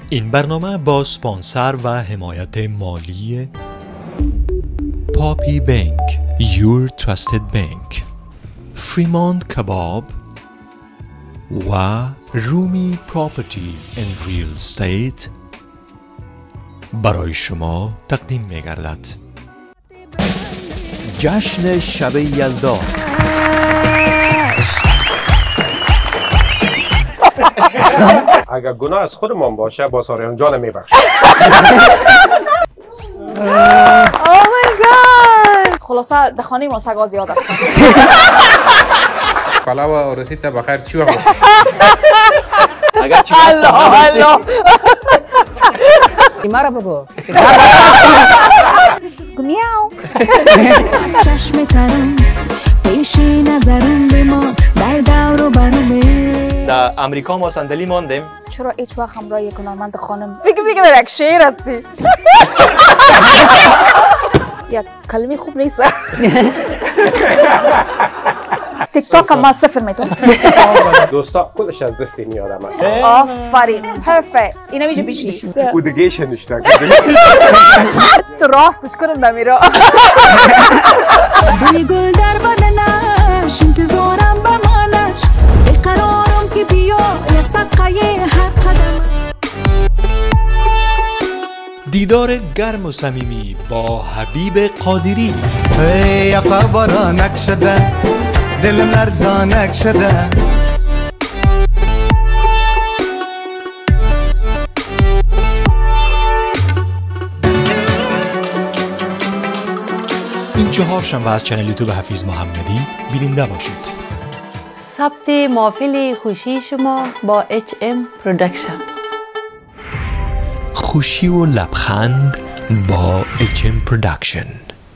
این برنامه با سپانسر و حمایت مالی پاپی بانک Your Trusted Bank، فریموند کباب و رومی پراپرتی اند ریل استیت برای شما تقدیم می گردد. جشن شب یلدا اگر گناه از خودمان باشه با ساریان جان میبخشم. اوه مای گاد. خلاصه در خانه ما سگا زیاد هستن. پلاو و رسیت بخیر چی وقت اگر چی الله مرا بگو میاو. از چشم ترم پیش نظرم به ما در دور و برمه. در امریکا ما صندلی ماندیم. چرا هیچ وقت همراه یک هنرمند خانم بگی در یک شعر هستی؟ یک کلمه خوب نیست. تیک تاک هم ما صفر میتون. دوستا کلش از دست این آدم است. آفرین پرفکت. اینا میشه بیشی بودگیشن اشتاک تو راستش کنم نمیرا. بوی گل در بدنش انتظارم بمانش بقرارم که بیا یه صدقه هر قدم. دیدار گرم و صمیمی با حبیب قادری. ای خبرانک شده دلم لرزانک شده. این چهارشنبه از چنل یوتیوب حفیظ محمدی بیننده باشید. ثبت محافل خوشی شما با HM Production. خوشی و لبخند با HM Production.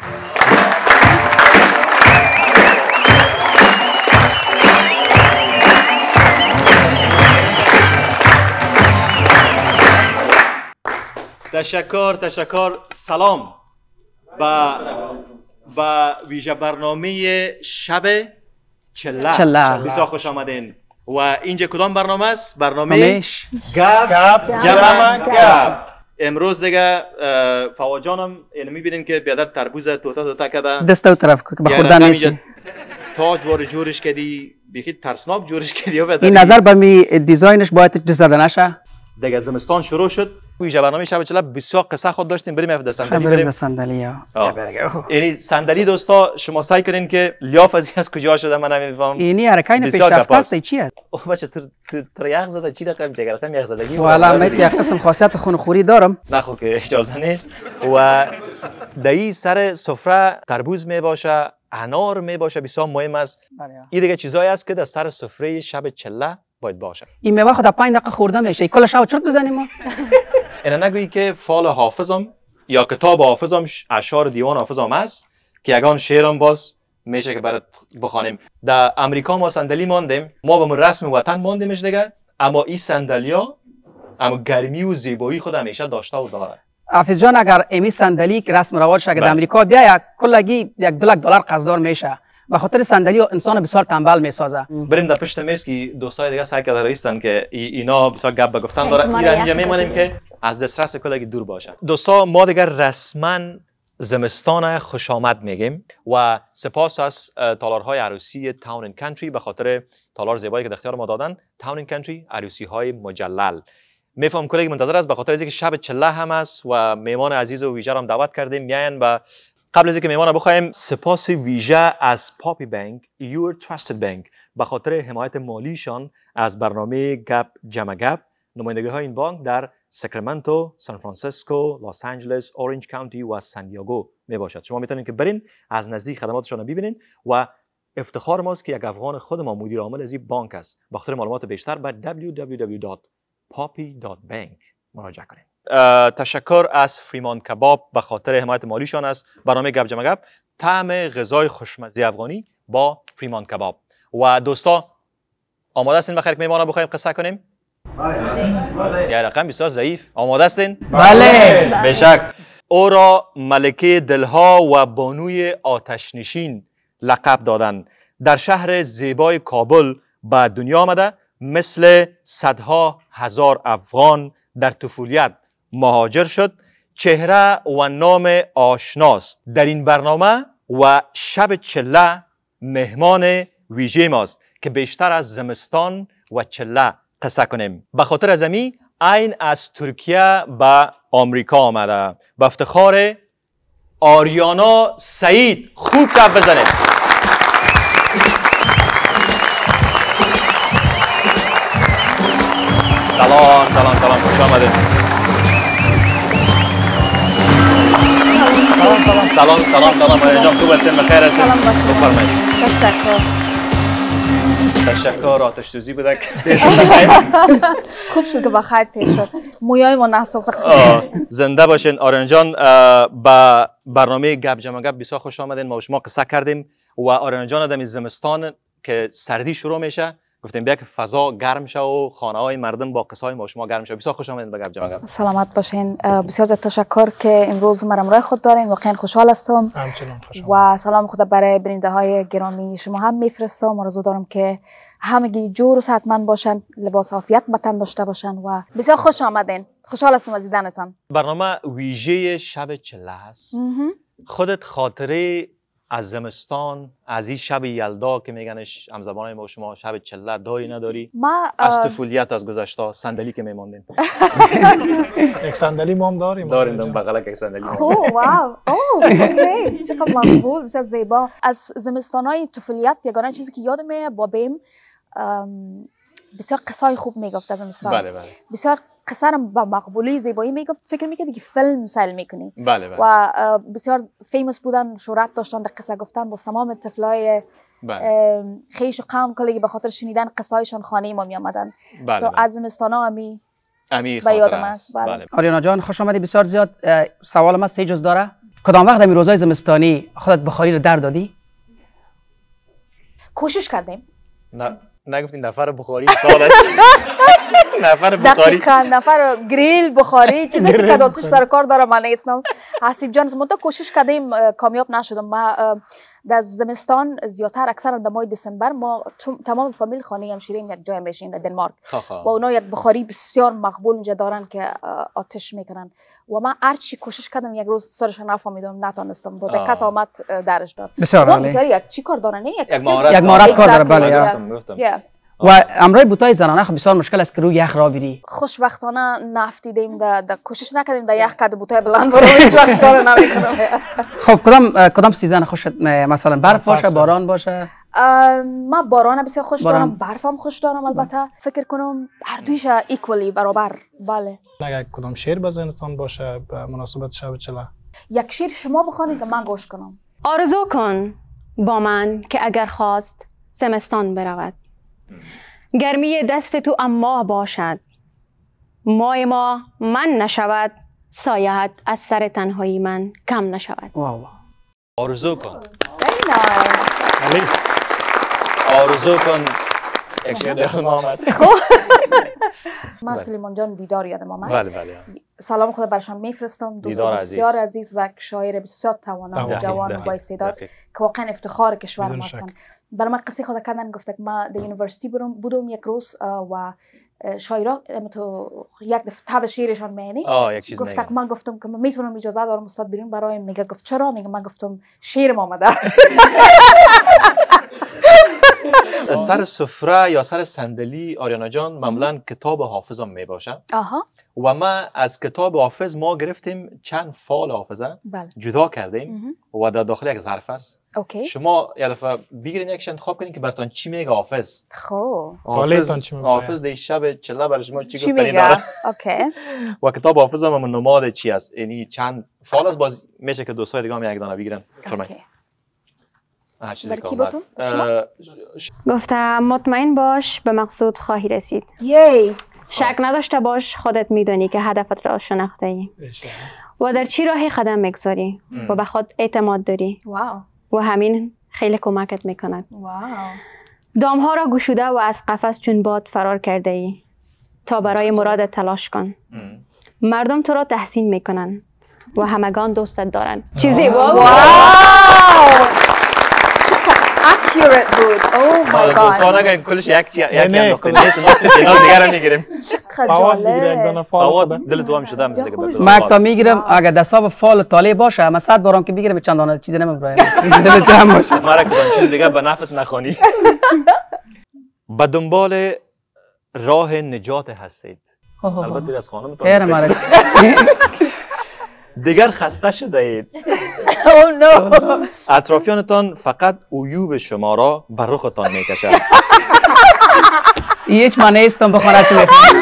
تشکر. سلام با ویژه برنامه شب چله. بسیار خوش آمدین. و اینجا کدام برنامه است؟ برنامه گپ جمع. امروز دیگه فواد جانم اینو میبینین که بیادر تربوز توتا کرده دست او طرف که به خوردن نیستی. تاج وار جورش کردی بیخی ترسناک جورش کردی. این نظر به می دیزاینش باید دست نشه. دیگه زمستان شروع شد. ویژه برنامه شب چله بسیار قصه خود داشتیم. بریم صندلی یعنی صندلی دوستا شما سعی کنین که لیاف از کجا شده من نمیفهمم. اینی حرکای پیشرفته است چیه؟ اوه بچه تو یخ زده چی رقم دیگه یخ زدگی. والا من یک قسم خاصیت خونخوری دارم. نه خب که اجازه نیست. و دایی سر سفره تربوز می باشه، انار می باشه، بسیار مهم است. این دیگه چیزایی است که در سر سفره شب چله باید باشه. این میوه خود 5 دقیقه خورده میشه. کل شب چرت بزنیم ما. اینا نگویی که فال حافظم یا کتاب حافظم اشعار دیوان حافظم است که یگان شعرم باز میشه که برات بخوانیم. در امریکا ما صندلی ماندیم. ما به رسم وطن ماندیمش دیگه. اما این صندلیا اما گرمی و زیبایی خود همیشه داشته و داره. حافظ جان اگر امی صندلی رسم و رواج اگر در امریکا بیاید کلگی $1 قرضدار میشه. به خاطر صندلی انسان بسیار تنبل میسازه. بریم در پشت میز که دوستای دیگه سعی کرده رئیسن که اینا بسیار گپ به گفتن داره. اینجا میمونیم که از دسترس کلگی دور باشه. دوستا ما دیگه رسما زمستان خوش آمد میگیم و سپاس از تالارهای عروسی تاون اند کانتری به خاطر تالار زیبایی که در اختیار ما دادن. تاون اند کانتری عروسی های مجلل. میفهم کلگی منتظر است به خاطر اینکه شب چله هم است و میهمان عزیز و ویژه هم دعوت کردیم میاین. و قبل از اینکه میهمان بخوایم سپاس ویژه از پاپی بانک Your Trusted Bank به خاطر حمایت مالیشان از برنامه گپ جمع گپ. نمایندگی های این بانک در ساکرامنتو، سان فرانسیسکو، لس آنجلس، اورنج کانتی و سان دیگو می باشد. شما میتونید که برین از نزدیک خدماتشان رو ببینین و افتخار ماست که یک افغان خود ما مدیر عامل از این بانک است. به خاطر معلومات بیشتر به www.poppy.bank مراجعه کنید. تشکر از فریموند کباب به خاطر حمایت مالیشان است. برنامه گپ جمع گپ طعم غذای خوشمزه افغانی با فریموند کباب. و دوستا آماده هستین بخیر که میهمان بخوایم قصه کنیم؟ بله. یه رقم بسیار ضعیف. آماده هستین؟ بله. بشک. او را ملکه دلها و بانوی آتش نشین لقب دادن. در شهر زیبای کابل به دنیا آمده مثل صدها هزار افغان در طفولیت مهاجر شد. چهره و نام آشناست. در این برنامه و شب چله مهمان ویژه ماست که بیشتر از زمستان و چله قصه کنیم. به خاطر از امی این از ترکیه به آمریکا آمده. به افتخار آریانا سعید خوب کف بزنه. سلام سلام سلام، خوش آمدید. سلام سلام سلام آریانا، خوب هستین؟ بخیر هستین؟ بفرمایید. تشکر. آتش سوزی بوده که خوب شد که بخیر تیر شد. مویای ما نساخت. زنده باشین. آریانا جان، به برنامه گپ جمع گپ بسیار خوش آمدین. ما با شما قصه کردیم و آریانا جان آدم زمستان که سردی شروع میشه گفتیم بیا که فضا گرم شه و خانه های مردم با قصه های ما شما گرم شه. بسیار خوش آمدین به گپ جمع گپ. سلامت باشین. بسیار زیاد تشکر که امروز مرا همراه خود دارین. واقعا خوشحال هستم. همچنان خوشحال. و سلام خود برای بیننده های گرامی شما هم میفرستم. آرزو دارم که همگی جور و صحتمند باشن، لباس عافیت به تن داشته باشن و بسیار خوش آمدین. خوشحال هستم از دیدنتان. برنامه ویژه شب چله است. خودت خاطره از زمستان، از این شب یلدا که میگنش همزبانای ما شما شب چله داری نداری؟ از طفولیت، از گذشته، صندلی که میماندین. یک صندلی ما هم داریم بغلک یک صندلی. واو، اوکی، چقدر مقبول، بسیار زیبا. از زمستانای طفولیت یگانه چیزی که یادمه بابیم بسیار قصای خوب میگفت از زمستان. بله بله. بسیار قصه با مقبولی زیبایی میگفت. فکر میکردی که فیلم سال میکنی. بله بله. و بسیار فیمس بودن، شهرت داشتن در قصه گفتن. با تمام طفلای خیش و قوم کلی به خاطر شنیدن قصایشان خانه ما می آمدن. بله. از زمستانا امی به یادم است. بله. آریانا جان خوش آمدی. بسیار زیاد سوال ما 3 جز داره. کدام وقت در روزهای زمستانی خودت بخاری رو در دادی؟ کوشش کردیم. نه نگفتین نفر بخاری سال نفر بخاری دقیقاً نفر گریل بخاری چیزی که کداتش سر کار دارم. من نیستم حسیب جان، منتها کوشش کردیم کامیاب نشدم. ما در زمستان زیادتر اکثر در ماه دسامبر ما تمام فامیل خانه همشیرین یک جای میشیم در دنمارک و اونا یک بخاری بسیار مقبول اینجا دارن که آتش میکنن و من هرچی کوشش کردم یک روز سرش نفهمیدم، نتونستم. باز کس آمد درش داد. بسیار عالی. بسیار یک چی کار دارن؟ یک مهارت کار داره. بله. و امروز بوتای زنانه خب بسیار مشکل است که روی یخ را بری. خوشبختانه نفتیدیم، در کوشش نکردیم در یخ کد بوتای بلند برو. هیچ وقت کار نمیکنم. خب کدام سیزن خوشت؟ مثلا برف باشه، باران باشه؟ ما باران بسیار خوش دارم، برف هم خوش دارم. البته فکر کنم هر دویش ایکولی برابر. بله. اگه کدام شعر بزنتان باشه به مناسبت شب چله؟ یک شعر شما بخوانید که من گوش کنم. آرزو کن با من که اگر خواست زمستان برود، گرمی دست تو اما باشد، ماه ما من نشود، سایه‌ات از سر تنهایی من کم نشود. واو. آرزو کن. علی. آرزو کن. یک شعر یادم آمد. من سلیمان جان دیدار یادم آمد. بله بله. سلام خود برشان میفرستم. دوست بسیار عزیز و شاعر بسیار توانا و جوان و با استعداد که واقعا افتخار کشور ما هستن. برای من قصه خود کردن گفته که من در یونیورسیتی بودم یک روز و شاعرها تو یک دفعه تب شعرشان میانی گفته که من گفتم که من میتونم اجازه دارم استاد بیرون برایم. میگه گفت چرا؟ میگه من گفتم شعرم آمده. سر سفره یا سر صندلی آریانا جان معمولا کتاب حافظم میباشه. و ما از کتاب حافظ ما گرفتیم چند فال حافظه جدا کردیم و در داخل یک ظرف است. شما یه دفعه بگیرین یکش انتخاب کنین که براتون چی میگه حافظ. خب حافظ در شب چله برای شما چی میگه؟ و کتاب حافظ هم نماد چی است؟ یعنی چند فال است. باز میشه که دوستای دیگه هم یک دانه بگیرن. گفتم مطمئن باش به مقصود خواهی رسید. شک نداشته باش، خودت میدونی که هدفت را شناخته ای و در چی راهی قدم میگذاری و به خود اعتماد داری و همین خیلی کمکت میکند. دامها را گشوده و از قفس چون باد فرار کرده ای تا برای مرادت تلاش کن. مردم تو را تحسین میکنن و همگان دوستت دارن. چیزی accurate بود. Oh my god. دوستان اگه کلش یک نقطه نیست اینا دیگر هم میگیریم. چقدر جالب. فواد دل تو هم شده مثل که من تا میگیرم اگه دستاب فال طالع باشه من 100 بارم که بگیرم چند دانه چیزی نمیبرم. دل جمع باشه. مرا کدام چیز دیگه به نفعت نخوانی. به دنبال راه نجات هستید. البته از خانم دیگر خسته شده اید. اطرافیانتان فقط عیوب شما را بر رختان میکشند. هیچ معنی نیستم بخونه چی میخوام.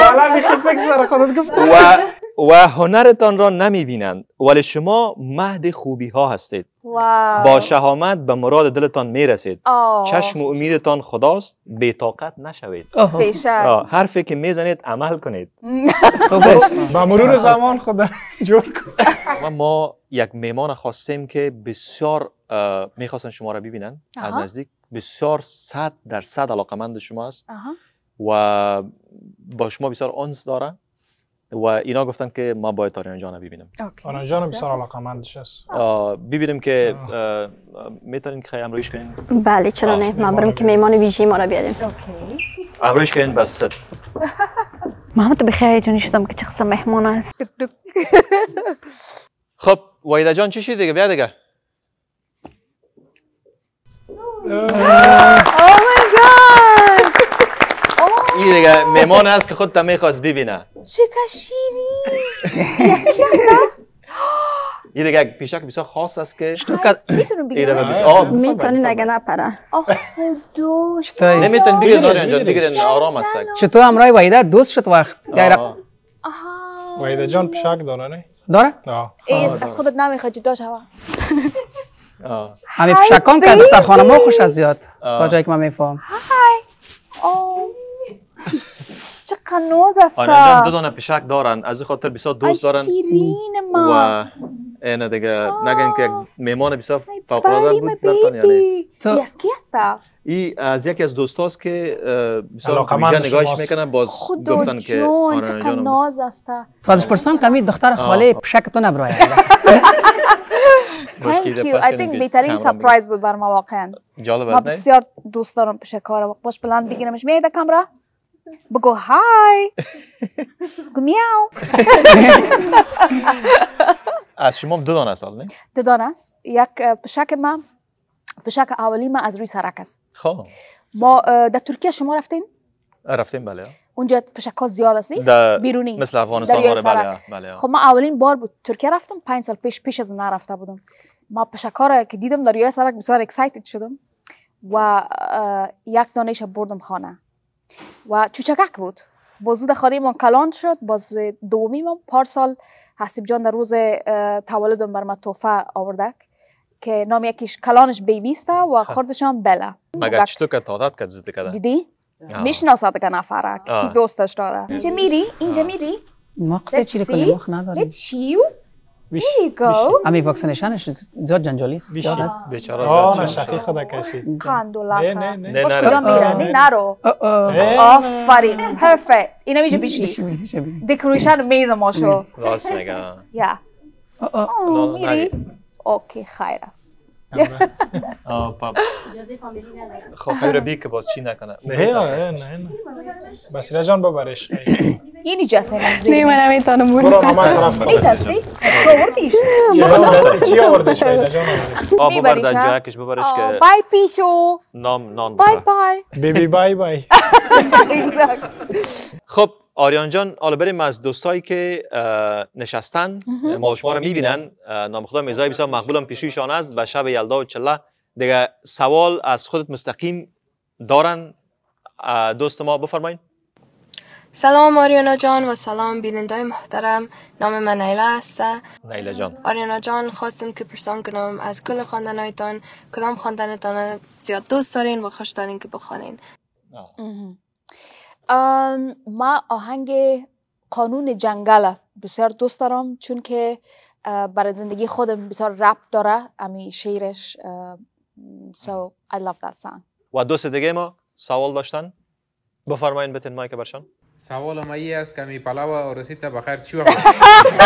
و هنرتان را نمیبینند ولی شما مهد خوبی ها هستید. با شهامت به مراد دلتان میرسید. چشم و امیدتان خداست، بی طاقت نشوید. حرفی که میزنید عمل کنید. با مرور زمان خدا جور کن. و ما یک میمان خواستیم که بسیار میخواستن شما را ببینن از نزدیک. بسیار 100% علاقمند شما است و با شما بسیار انس داره و اینا گفتن که ما باید آریان جان ببینیم. آریان جان بسیار علاقمندش است. ببینیم که میتونین که امرویش کنین؟ بله چرا نه، ما بریم که میمان ویژه ما را بیاریم. امرویش کنین بس. محمد بخیر جونی شدم که چه قسم مهمان است. خب وحیده جان چی شد دیگه؟ بیا دیگه. این دیگه میمان است که خودت میخواست ببینه. چقدر شیرین. این دیگه پیشک بسیار خاص است که میتونم بگیرم؟ میتونی نگه نپره. خودوش نمیتونی بگیرن آریان جان، بگیرن آرام است. چطور همراه وحیده دوست شد وقت؟ وحیده جان پیشک داره نه؟ داره؟ از خودت نمیخواد جدا شوه. همین پیشکان که در خانه ما خوش از زیاد تا جایی که من میفهم. چقدر نوز است. آریان جان 2 دانه پیشک دارن، از این خاطر بسیار دوست دارن. شیرین ما. و اینه دیگه نگن که میمان بسیار فوق‌العاده بود برتون یعنی. از کی هست؟ این از یکی از دوستاست که بسیار ویژه نگاهش میکنن، باز گفتن که آریان جان چقدر ناز است. تو ازش پرسان کمی دختر خاله پیشک تو نبرای. Thank you. I think بهترین سپرایز بود بر ما واقعا. ما بسیار دوست دارم پیشکارم. باش بلند بگیرمش. میاد کامرا؟ بگو های. بگو میاو. از شما 2 دانه سال نه؟ 2 دانه است. یک پیشک اولی ما از روی سرک است. خب ما در ترکیه شما رفتین؟ رفتیم بله. اونجا پیشک‌ها زیاد است نیست؟ بیرونی مثل افغانستان بله. خب ما اولین بار بود ترکیه رفتم 5 سال پیش از نرفته بودم. ما پیشک‌ها را که دیدم در روی سرک بسیار اکسایتد شدم و یک دانه‌اش بردم خانه و چوچکک بود. باز خانه ما کلان شد. باز دومی ما پارسال حسیب جان در روز تولدم بر ما تحفه آورده که نام یکیش کلانش بیبی است و خردشان بلا. مگه چطور که تعداد که زده کده؟ دیدی؟ میشناسد که نفره که دوستش داره. اینجا میری؟ اینجا میری؟ ما قصه چی کنیم مخ نداریم. Let's you. Here you go. امی واکسینیشنش زیاد جنجالی است. بیچاره نشقی خدا کشید. قندولا. نه باش کجا میره؟ نرو. آفرین. پرفکت. اینا میشه بیشی. دکوریشن میز ما شو. راست میگم. یا. میری؟ اوکی خیر است. خب خیر بی که باز چی نکنه. نه بسیره جان ببرش. اینی جسه نه من نمیتونم برو مامان طرف کنم. میترسی؟ آوردیش. چی آوردش وحیده جان آوردش؟ ببر در جاکش ببرش که بای پیشو. نان بای بای. بیبی بای بای. خب آریان جان حالا بریم از دوستایی که نشستن ما شما رو میبینن. نام خدا میزای بسیار مقبولم پیشویشان است و شب یلدا و چله دیگه سوال از خودت مستقیم دارن. دوست ما بفرمایید. سلام آریانا جان و سلام بینندای محترم. نام من نیله است. نیله جان. آریانا جان خواستم که پرسان کنم از کل خواندنایتان کدام خواندنتان زیاد دوست دارین و خوش دارین که بخوانین؟ ما آهنگ قانون جنگل بسیار دوست دارم چون که برای زندگی خودم بسیار رپ داره امی شعرش. So I love that song. و دوست دیگه ما سوال داشتن بفرمایین بتین مایک برشان. سوال ما این است که می پلاو و رسیت بخیر چی وقت؟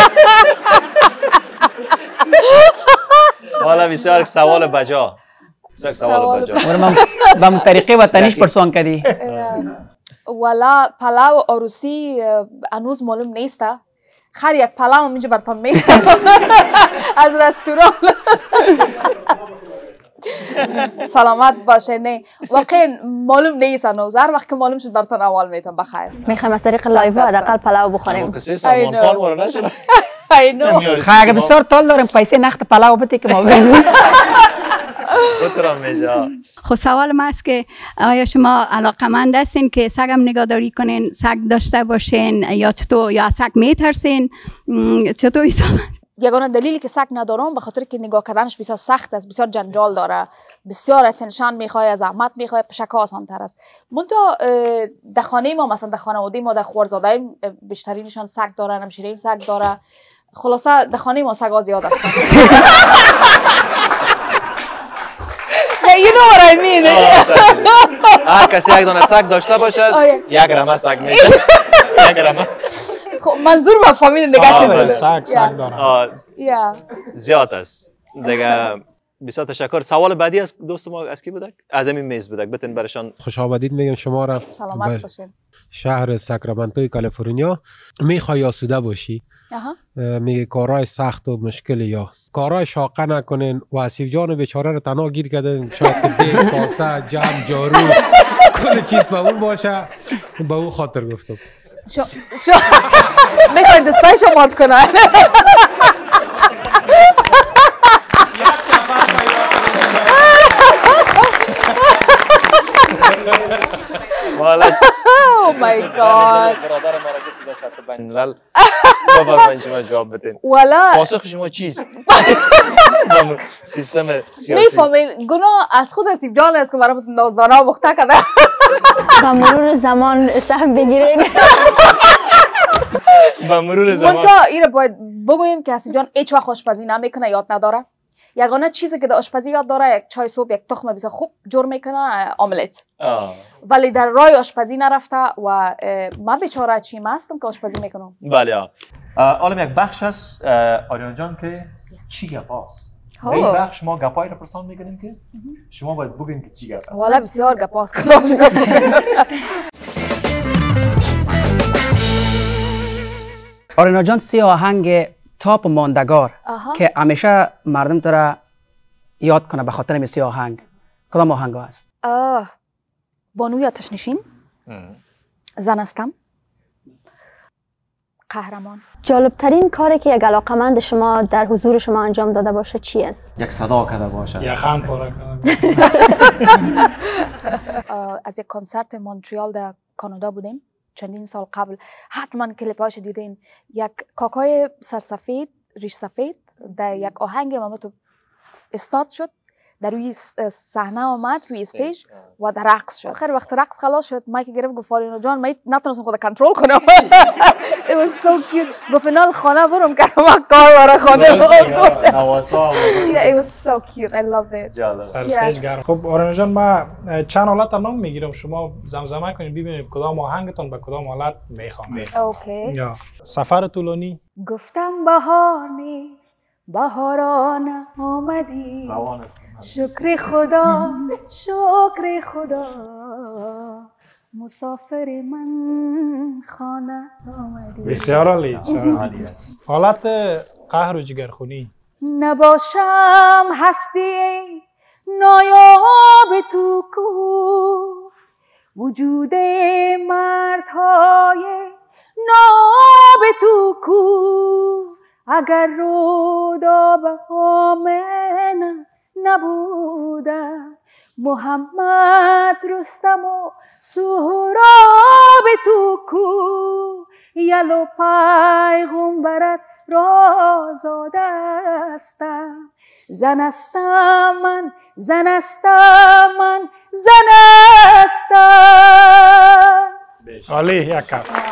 حالا بسیار سوال بجا. سوال با من طریقه وطنیش پرسان کردی. والا پلاو عروسی هنوز معلوم نیست. خیر یک پلاو اینجا براتون میگم از رستوران. سلامت باشه. نه واقعا معلوم نیست هنوز. هر وقت که معلوم شد براتون اول میتونم بخیر. میخوایم از طریق لایو حداقل پلاو بخوریم. خیر اگه بسیار تال داریم پیسه نخت پلاو بده که ما بگیم. خب سوال ما است که آیا شما علاقمند هستین که سگ هم نگهداری کنین، سگ داشته باشین یا چطور، یا سگ میترسین؟ چطور حساب؟ یگانه دلیلی که سگ ندارم به خاطر که نگاه کردنش بسیار سخت است، بسیار جنجال داره، بسیار اتنشن میخواد، زحمت میخواد، پشک آسان تر است. منتها در خانه ما مثلا در خانواده ما در خوارزاده بیشترینشان سگ دارن، همشیرین سگ داره. خلاصه در خانه ما سگا زیاد هستن. You know what I mean. هر کسی یک دانه سگ داشته باشد یک رمه سگ میشه. یک رمه. خب منظور ما فامیل نگاه چیزی سگ دارم. زیاد است دیگه. بسیار تشکر. سوال بعدی از دوست ما از کی بودک؟ از همین میز بودک. بتین برشان خوش آمدید میگم شما را. سلامت باشین. شهر ساکرامنتو کالیفرنیا میخوای آسوده باشی. میگه کارهای سخت و مشکل یا کارهای شاقه نکنین. و آسیف جان بیچاره رو تنها گیر کردن، شاید که دیگ، کاسه، جمع، جارو کل چیز به اون باشه. به اون خاطر گفتم میخوای دستایشو مات کنه. Oh my God. برادر ما را که سطح بین الملل بفرمایید شما جواب بدین. والا پاسخ شما چیست؟ سیستم سیاسی. میفهمین گناه از خود آسیف جان است که برای نازدانه و مخته کرده. با مرور زمان سهم بگیرین. با مرور زمان. منتها این رو باید بگوییم که آسیف جان هیچ وقت آشپزی نمیکنه، یاد نداره. یگانه چیزی که در آشپزی یاد داره یک چای صبح، یک تخم بسیار خوب جور میکنه، آملت. ولی در راه آشپزی نرفته و من بیچاره چیم هستم که آشپزی میکنم. بله. حالا یک بخش هست آریان جان که چی گپ است. در این بخش ما گپایی رو پرسان میکنیم که شما باید بگین که چی گپ است. والا بسیار گپ است. آریانا جان سی آهنگ تاپ ماندگار که همیشه مردم تو را یاد کنه به خاطر سی آهنگ، کدام آهنگ هست؟ بانوی آتش نشین، زن هستم، قهرمان. جالب ترین کاری که یک علاقمند شما در حضور شما انجام داده باشه چی است؟ یک صدا کرده باشه. یک خم پاره کرده. از یک کنسرت مونتریال در کانادا بودیم چندین سال قبل. حتما کلیپاش دیدین. یک کاکای سرسفید، ریش سفید در یک آهنگ تو استاد شد، در روی صحنه آمد روی استیج و در رقص شد. آخر وقت رقص خلاص شد مایک گرفت گفت آریانا جان من نتونستم خود کنترل کنم. It was so cute. گفت فینال خانه برم که ما کار برای خانه بود. نواسا. It was so cute. I loved it. سر استیج گرم. خب آریانا جان ما چند حالت نام میگیرم، شما زمزمه کنید ببینید کدام آهنگتون به کدام حالت میخوامه. اوکی. یا سفر طولانی. گفتم بهار نیست، بهاران آمدی، شکر خدا، شکر خدا، مسافر من خانه آمدی. بسیار عالی. حالت قهر و جگرخونی. نباشم هستی نایاب تو کو، وجود مردهای ناب تو کو، اگر روداب آمن نبوده، محمد رستم و سهراب تو کو، یلو پیغمبرت رازاده استم، زن استم من، زن استم من، زن استم. عالی یک کف.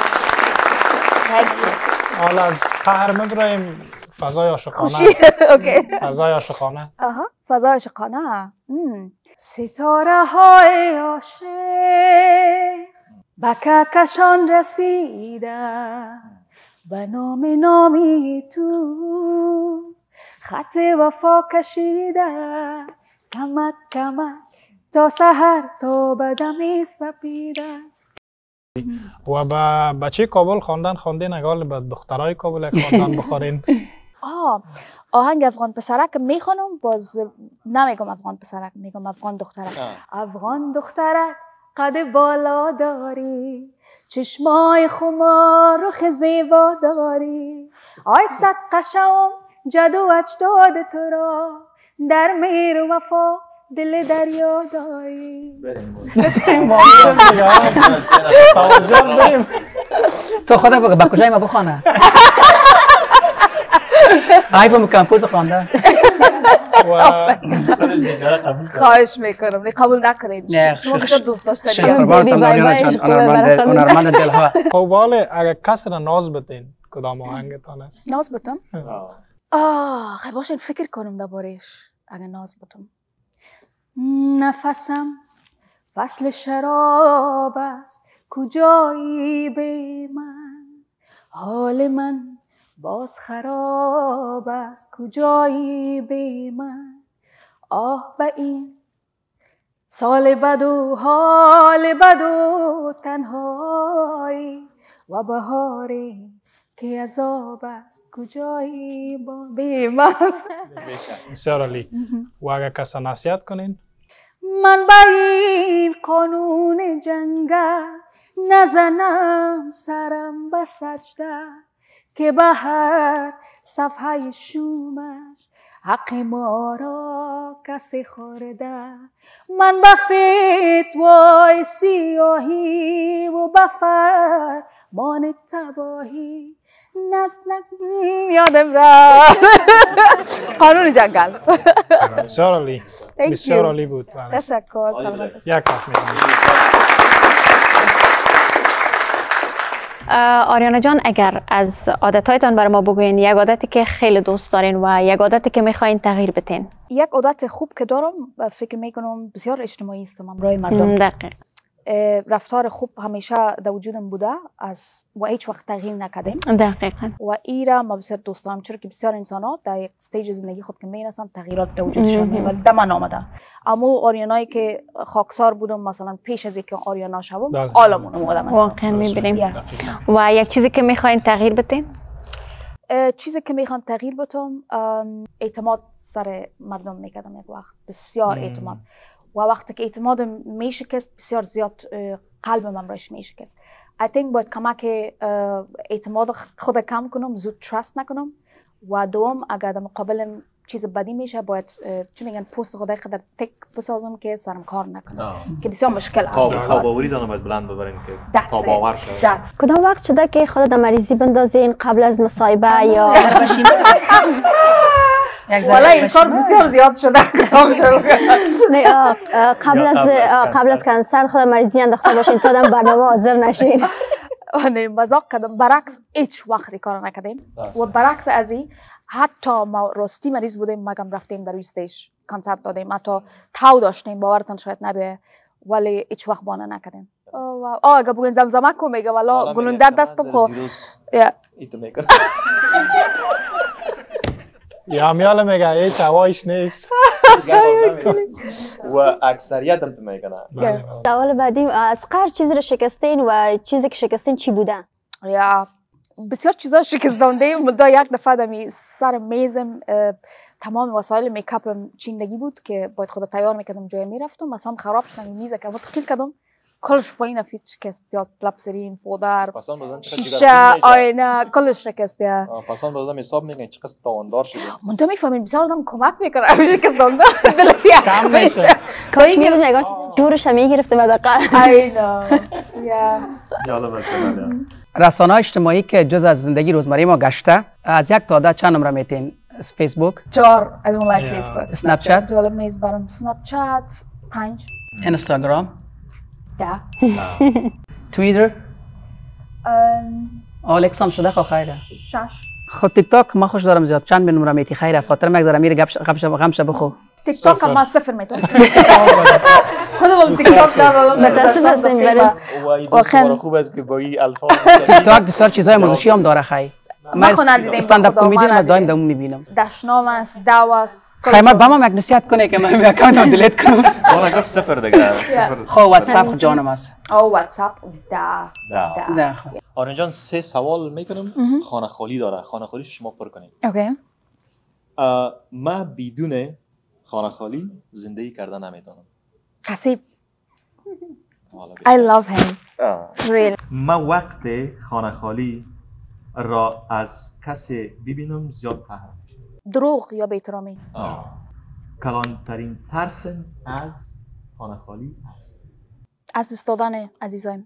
حالا از قهر مبرایم فضای عاشقانه. فضای عاشقانه. فضای عاشقانه. ستاره های عاشق به کهکشان رسیدن، به نامی تو خط وفا کشیدن، کمک کمک تا سحر تا بدم سپیده. و با بچه کابل خواندین اگه به دخترای کابل یک خواندن بخورین؟ آهنگ افغان پسرک میخوانم، باز نمیگم افغان پسرک، میگم افغان دخترک. افغان دخترک قد بالا داری، چشمای خمار رخ زیبا داری، آی صد قشم جدو اجداد تو را، در مهر و وفا دل دریا داری. تو خودت با کجای ما بخوانه؟ آیفون کمپوز خوانده. خواهش میکنم قبول نکنید. شما که دوست داشتید. هنرمند دلها. خب ولی اگر کسی را ناز بدین کدام آهنگتان است؟ ناز بدم؟ خب باشین فکر کنم درباره‌اش. اگر ناز بدم نفسم وصل شراب است، کجایی بی من؟ حال من باز خراب است، کجایی بی من؟ آه به این سال بد و حال بد و تنهایی، و بهاری که عذاب است، کجایی بی من؟ بسیار عالی. و اگر کسی نصیحت کنین؟ من به این قانون جنگل نزنم سرم به سجده، که به هر صفحه شومش حق ما را کسی خورده. من به فتوای سیاهی و به فرمان تباهی یادم رفت. قانون جنگل. بسیار عالی. بسیار عالی بود. تشکر. یک کف می‌کنم. آریانا جان، اگر از عادتهایتان برای ما بگوین، یک عادتی که خیلی دوست دارین و یک عادتی که میخواین تغییر بدین. یک عادت خوب که دارم فکر میکنم بسیار اجتماعی هستم همراه مردم. دقیق. رفتار خوب همیشه در وجودم بوده و هیچ وقت تغییر نکردیم. دقیقاً. و ایرا ما بسیار دوست دارم، چرا که بسیار انسان‌ها در یک استیج زندگی خود که میرسن تغییرات در وجودشان میاد. در من آمده. اما آریانایی که خاکسار بودم مثلا پیش از اینکه آریانا شوم، عالمون آدم است. واقعا میبینیم. و یک چیزی که میخواین تغییر بدین؟ چیزی که میخوام تغییر بدم اعتماد سر مردم میکردم یک وقت، بسیار اعتماد. و وقتی که اعتمادم میشکست بسیار زیاد قلبم هم رش میشکست. I think باید کمک اعتماد خود کم کنم، زود ترست نکنم. و دوم اگر در مقابلم چیز بدی میشه باید چی میگن پست خودای خود تک بسازم که سرم کار نکنم که بسیار مشکل است. تاباوری دانم باید بلند ببرین که تاباور شد. کدام وقت شده که خودت مریضی بندازین قبل از مصاحبه یا والا این کار بسیار زیاد شده. قبل از کنسرت خود مریضی انداخته باشین تا در برنامه حاضر نشین. مزاق کردم، برعکس هیچ وقت کار نکردیم. و برعکس از این حتی ما راستی مریض بودیم مگم رفتیم در استیج کنسرت دادیم، حتی تاو داشتیم، باورتان شاید نبه، ولی هیچ وقت بانه نکردیم. اگه بگوین زمزمه کو میگه والا گلوندر دستم خو ایتو میکنه یا میاله میگه هیچ هوایش نیست و اکثریت هم تو میکنه. سوال بعدی، از قهر چیزی رو شکستین و چیزی که شکستین چی بودن؟ یا بسیار چیزا شکست دادیم. مدا یک دفعه دمی سر میزم تمام وسایل میکاپم چیندگی بود که باید خود تیار میکردم جای میرفتم، مثلا خراب شدم میزه که متخیل کردم کلش پایین افتید شکست، زیاد لبسرین پودر شیشه آینه کلش شکست. پسان بودم حساب میگن چقدر تاواندار شده. من تو میفهمین بسیار آدم کمک میکنه همیشه شکست دادم دلت کم میشه. کاش میبود میگن جورش هم میگرفته بدقیقا. اینا رسانه اجتماعی که جز از زندگی روزمره ما گشته، از یک تا عدد چند نمره میتین؟ فیسبوک 4. I don't like Facebook. اسنپ چت جالب نیست برام. اسنپ چت 5. اینستاگرام 10. توییتر آلکس هم شده خیره 6. خود تیک تاک ما خوش دارم زیاد. چند نمره میتی؟ خیر از خاطر مگذارم امیر غمشه بخو. تیک تاک هم 0 میتونم خودم تیک تاک ندارم. متاسف هستم برای واخا خوب است که با این الفاظ تیک تاک بسیار چیزای موضوعی هم داره. خیر من خوندم استند اپ کمدی رو دائم میبینم. دشنام است، داو است، خیمر با ما نصیحت کنه که من اکانت رو دیلیت کنم. والا گفت صفر دیگه. خب واتساپ جانم است. او واتساپ ده. آرین جان 3 سوال میکنم. خانه خالی داره. خانه خالی شما پر کنید. اوکی. من بدون خانه خالی زندگی کردن نمیتونم. کسی I love him. Really. من وقت خانه خالی را از کسی ببینم زیاد قهر. دروغ یا بی‌احترامی؟ کلانترین ترسم از خانه خالی است. از دست دادن عزیزایم.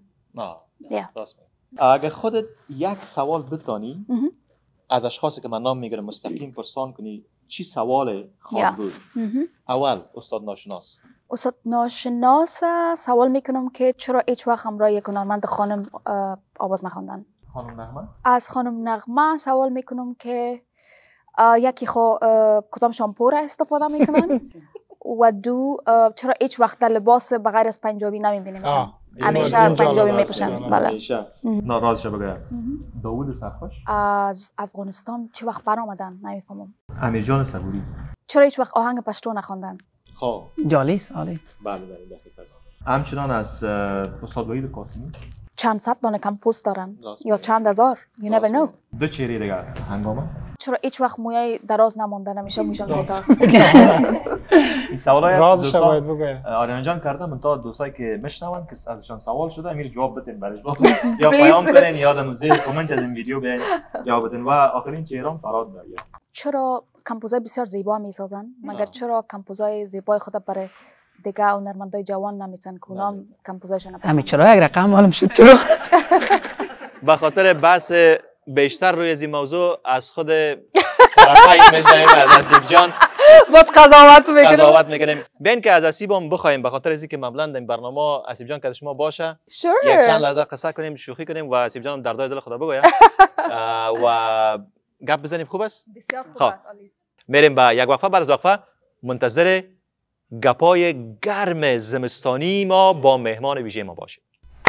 اگه خودت یک سوال بتانی از اشخاصی که من نام میگیرم مستقیم پرسان کنی چی سوال خواهد بود؟ اول استاد ناشناس. استاد ناشناس سوال میکنم که چرا هیچ وقت همراه یک هنرمند خانم آواز نخواندن؟ خانم نغمه؟ از خانم نغمه سوال میکنم که یکی کدام شامپو را استفاده میکنن و دو چرا هیچ وقت در لباس بغیر از پنجابی نمیبینیمشان؟ همیشه پنجابی میپوشن. بله. رازش بگه. داوود سرخوش از افغانستان چه وقت برآمدن نمیفهمم. امیرجان صبوری چرا هیچ وقت آهنگ پشتو نخواندن؟ خب جالیس عالی. بله دقیقاً. همچنان از استاد وحید قاسمی چند صد دانه کمپوز دارن یا چند هزار. You never know. دو چهره دیگه هنگامه. چرا هیچ وقت موی دراز نمانده نمیشه موشان کوتاه؟ این سوالای از دوستان آریان جان کردم من تا دوستایی که میشنون که ازشان سوال شده امیر جواب بدین برش یا پیام کنین یادم زیر کامنت از این ویدیو بیاین جواب بدین و آخرین چهره‌ام فراد دارید. چرا کمپوزای بسیار زیبا میسازن مگر چرا کمپوزای زیبای خود برای دیگه هنرمندای جوان نمیتن کونام کمپوزایشون نپسند؟ همین چرا یک رقم معلوم شد چرا؟ به خاطر بحث بیشتر روی این موضوع از خود طرفای میشنیم از اسیب جان باز قضاوت میکنیم. بین که از اسیب هم بخوایم به خاطر اینکه معمولا این برنامه اسیب جان که شما باشه یک چند لحظه قصه کنیم شوخی کنیم و اسیب جان هم دردای دل خدا بگوید و گپ بزنیم. خوب است؟ بسیار خوب است. میریم به یک وقفه. بعد از وقفه منتظر گپای گرم زمستانی ما با مهمان ویژه ما باشید.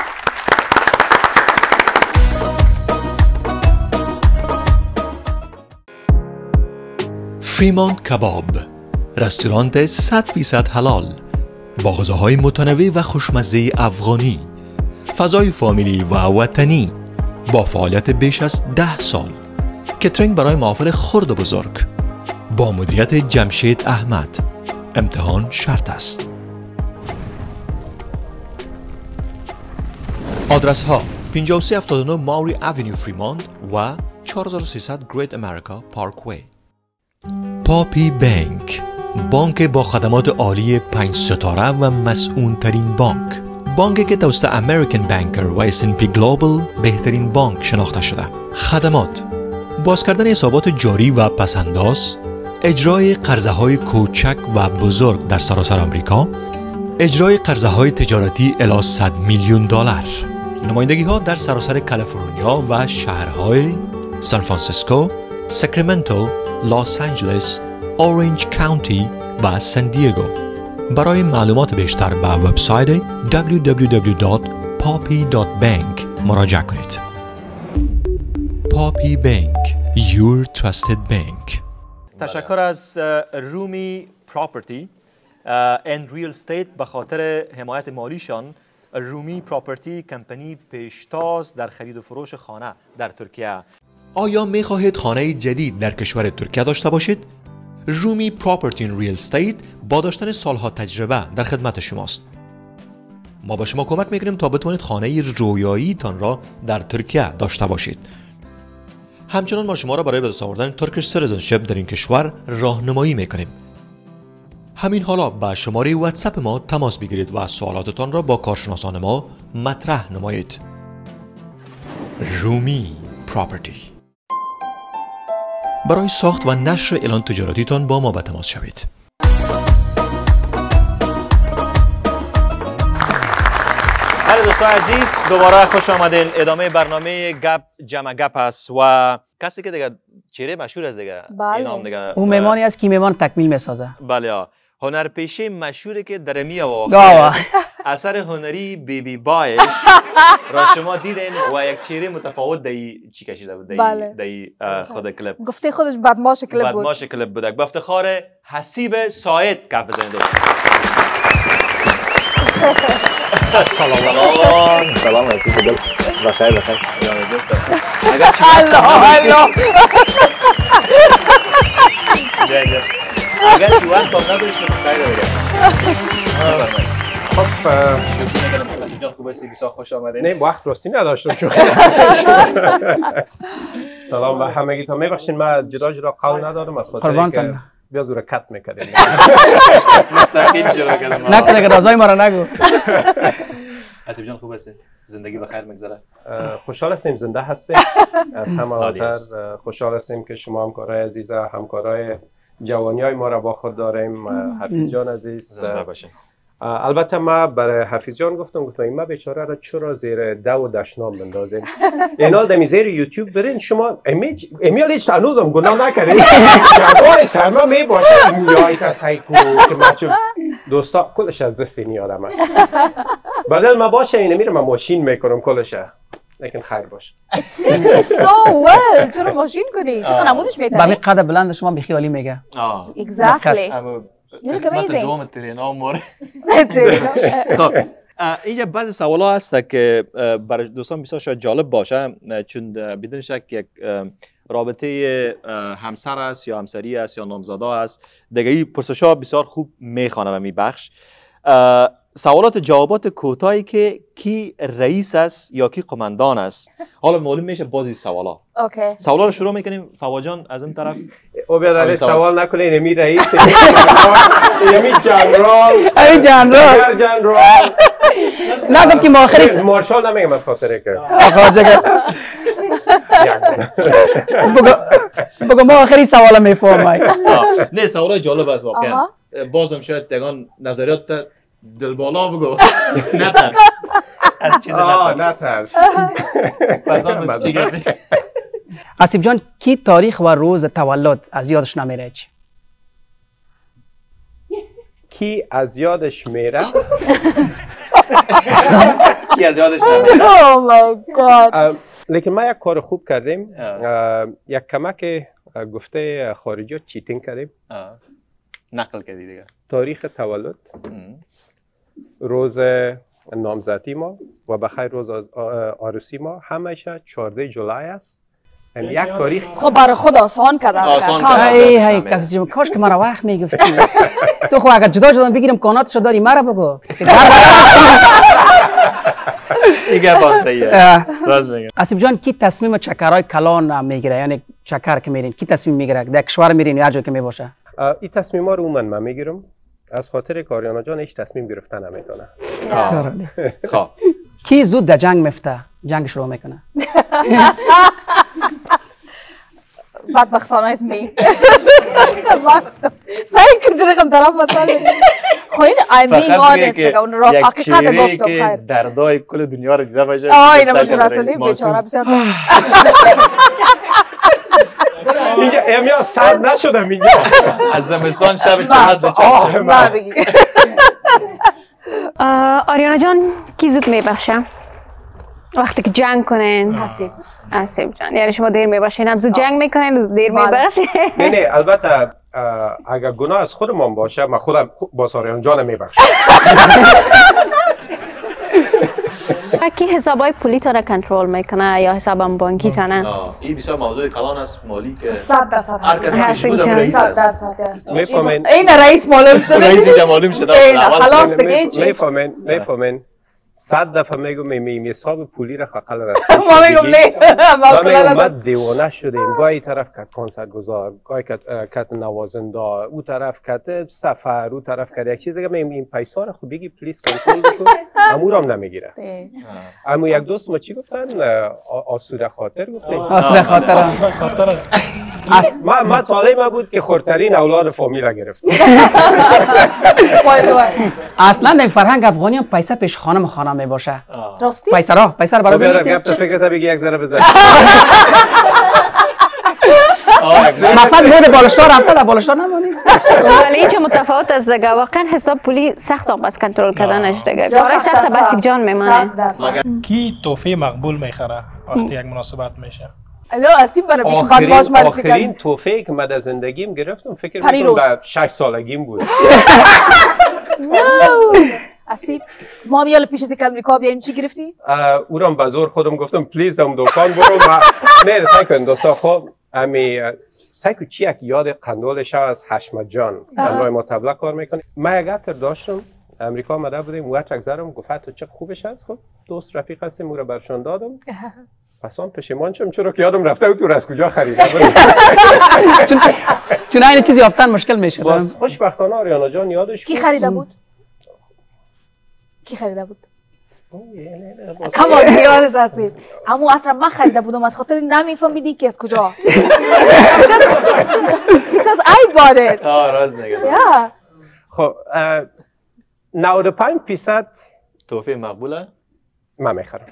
فریمانت کباب، رستوران 100% حلال با غذاهای متنوع و خوشمزه افغانی، فضای فامیلی و وطنی با فعالیت بیش از 10 سال، کترینگ برای محافل خرد و بزرگ با مدیریت جمشید احمد. امتحان شرط است. آدرس ها 5379 ماوری اوینیو فریمانت و 4300 گریت امریکا پارکوی. پاپی بانک، بانک با خدمات عالی 5 ستاره و مسئول ترین بانک. بانکی که توسط امریکن بانکر و S&P گلوبال بهترین بانک شناخته شده. خدمات: باز کردن حسابات جاری و پسنداز، اجرای قرضه های کوچک و بزرگ در سراسر آمریکا، اجرای قرضه های تجارتی الی 100 میلیون دلار، نمایندگی ها در سراسر کالیفرنیا و شهرهای سان فرانسیسکو، ساکرامنتو، لس آنجلس، اورنج کانتی و سان دیگو. برای معلومات بیشتر به وبسایت www.poppy.bank مراجعه کنید. پاپی بانک، your trusted bank. تشکر از رومی پراپرتی اند ریل استیت به خاطر حمایت مالیشان. رومی پراپرتی کمپانی پیشتاز در خرید و فروش خانه در ترکیه. آیا می خواهید خانه جدید در کشور ترکیه داشته باشید؟ رومی پراپرتی اند ریل استیت با داشتن سالها تجربه در خدمت شماست. ما به شما کمک میکنیم تا بتوانید خانه رویایی تان را در ترکیه داشته باشید. همچنان ما شما را برای به دست آوردن ترکیش سیتیزنشیپ در این کشور راهنمایی میکنیم. همین حالا با شماره واتساپ ما تماس بگیرید و سوالاتتان را با کارشناسان ما مطرح نمایید. رومی پراپرتی. برای ساخت و نشر اعلان تجارتیتان با ما به تماس شوید. بله دوستان عزیز، دوباره خوش آمدین. ادامه برنامه گپ جمع گپ است و کسی که دیگه چهره مشهور است دیگه. بله. اینام دیگه اون میمانی است که میمان تکمیل میسازه. بله. هنرپیشه مشهوری که در می واقع اثر هنری بیبی بایش را شما دیدین و یک چهره متفاوت دایی چی کشیده بود دایی خود کلیپ گفته خودش بدماش کلیپ بود بدماش کلیپ بود با افتخار حسیب ساید کف بزنید سلام حسیب دل بخیر بخیر اگر چی وقت هم نداشت خیلی بگم خب جان خوب هستی بسیار خوش آمدین نه وقت راستی نداشتم شو سلام به همگی تا میبخشین من جدا قول ندارم از خاطر که بیا زور کت میکردیم مستقیم جلو کردم نکنه که رازای ما رو نگو حسیب جان خوب هستی زندگی بخیر میگذره خوشحال هستیم زنده هستیم از همه آتر خوشحال هستیم که شما همکارای عزیز همکارای جوانی های ما را با خود داریم حفیظ جان عزیز البته ما برای حفیظ جان گفتم این بیچاره را چرا زیر دو و دشنام بندازیم اینا دمی زیر یوتیوب برین شما امیال هیچ هنوزم گناه نکردین جوان سرما می باشه میایت سایکو که مچو دوستا کلش از دست این آدم است بدل ما باشه اینه میرم ماشین میکنم کلشه لیکن خیر باشه It suits you so well چرا ماشین کنی؟ چرا نمودش میتونی؟ با همین قدر بلند شما بیخیالی میگه Exactly قسمت دوم ترینا موره خب اینجا بعضی سوالا هست که برای دوستان بسیار شاید جالب باشه چون بدون شک یک رابطه همسر است یا همسری است یا نامزاده است دیگه این پرسش‌ها بسیار خوب میخوانه و میبخش سوالات جوابات کوتاهی که کی رئیس است یا کی قماندان است حالا معلوم میشه بازی سوالا سوالا رو شروع میکنیم فواجان از این طرف او بیادر سوال نکنه اینمی رئیس اینمی جنرال نه گفتی ما آخری مارشال نمیگم از خاطره که بگو ما آخری سوالا میفهمای نه سوالا جالب است واقعا بازم شاید تگان نظریات دل بالا بگو نترس از چیز نترس حسیب جان کی تاریخ و روز تولد از یادش نمیره چی؟ کی از یادش میره؟ کی از یادش نمیره؟ Oh my God لیکن ما یک کار خوب کردیم یک کمک گفته خارجی چیتینگ کردیم نقل کردی دیگه تاریخ تولد روز نامزدی ما و بخیر روز عروسی ما همیشه 14 جولای است یک تاریخ خب برای خود آسان کردم هی کفیز جون کاش که مرا وقت میگفتی تو خب اگر جدا بگیرم کاناتشو داری مرا بگو دیگه با صحیحه راز میگم حسیب جان کی تصمیم چکرهای کلان میگیره یعنی چکر که میرین کی تصمیم میگیره در کشور میرین یا هر جا که میباشه این تصمیم ها رو من میگیرم از خاطر کاریانا جان هیچ تصمیم گرفتن نمیتونه خب کی زود در جنگ میفته جنگ شروع میکنه بدبختانه می سعی کنی رقم طرف مسئله خوین I'm being honest حقیقت گفتم خیر دردای کل دنیا رو دیده باشه اینه مجور هستنی بیچاره بسیار اینجا امیا سرد نشدم اینجا از زمستان شب چقدر آریانا جان کی زود میبخشه وقتی که جنگ کنین حسیب جان یعنی شما دیر میبخشین هم زود جنگ میکنین دیر میبخشین نه البته اگر گناه از خودمان باشه من خودم با آریانا جان میبخشم کی حسابای پولی تا را کنترل میکنه یا حسابم بانکی تا نه این بسیار موضوع کلان است مالی که 100% هر کسی که بودم رئیس است میفهمین این رئیس معلوم شده رئیس اینجا معلوم شده خلاص دیگه چیز میفهمین 100 دفعه میگم حساب پولی را خقل رسید ما میگم نه ما دیوانه شدیم گاهی طرف کت کنسرت گذار گاهی کت نوازنده او طرف کت سفر او طرف کرد یک چیز دیگه این پیسا را خب بگی پلیس کنترل بکن امورم نمیگیره اما یک دوست ما چی گفتن آسوده خاطر گفتن آسوده خاطر ما طالب ما بود که خردترین اولاد فامیل گرفت اصلا در فرهنگ افغانی هم پیسه پیش خانه می باشه راستی پیسه را برای گپ تو فکرت بگی یک ذره بزن مقصد بود بالشتار رفته در بالشتار نمانی. ولی اینجا متفاوت است دیگه. واقعا حساب پولی سخت بس کنترل کردنش دیگه. کارای سخت بسیب جان میمانه. کی تحفه مقبول میخره وقتی یک مناسبت میشه؟ الو اسیب برای بخواد باش معرفی کنم. آخرین تحفه که من در زندگیم گرفتم فکر میکنم در 6 سالگیم بود. اسیب ما بیال پیش از امریکا بیایم چی گرفتی؟ او را به زور خودم گفتم پلیز هم دکان برو و نه سعی کن دوستا خب امی سعی کن چی یک یاد قندولش از حشمت جان برای ما تبلیغ کار میکنه. من یک عطر داشتم امریکا آمده بودیم و عطر گذارم گفت تو چه خوبش هست. خب دوست رفیق هستیم او را برشان دادم. پس آن پشیمان شدم چرا که یادم رفته بود تو از کجا خریده بود. چون این چیزی یافتن مشکل میشه. باز خوشبختانه آریانا جان یادش کی خریده بود؟ کی خریده بود؟ کمان دیارز هستید. همون عطر من خریده بودم از خاطر نمیفهمیدی که از کجا. Because I bought it. راز نگه. خب 95% تحفه مقبوله؟ من میخرم.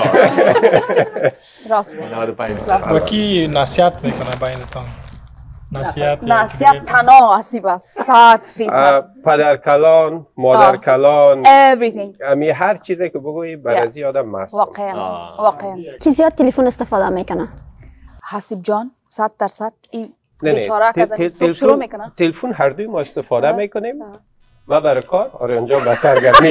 راست میگی. 95%. و کی نصیحت میکنه بینتان؟ نصیحت تنها هستی بس 100%. پدر کلان، مادر کلان، everything. امی هر چیزی که بگویی برازی آدم مست. واقعا. کی زیاد تلفن استفاده میکنه؟ حسیب جان 100% این بیچاره که از شروع میکنه. تلفن هر دوی ما استفاده میکنیم. ما برای کار آریان جان به سرگرمی.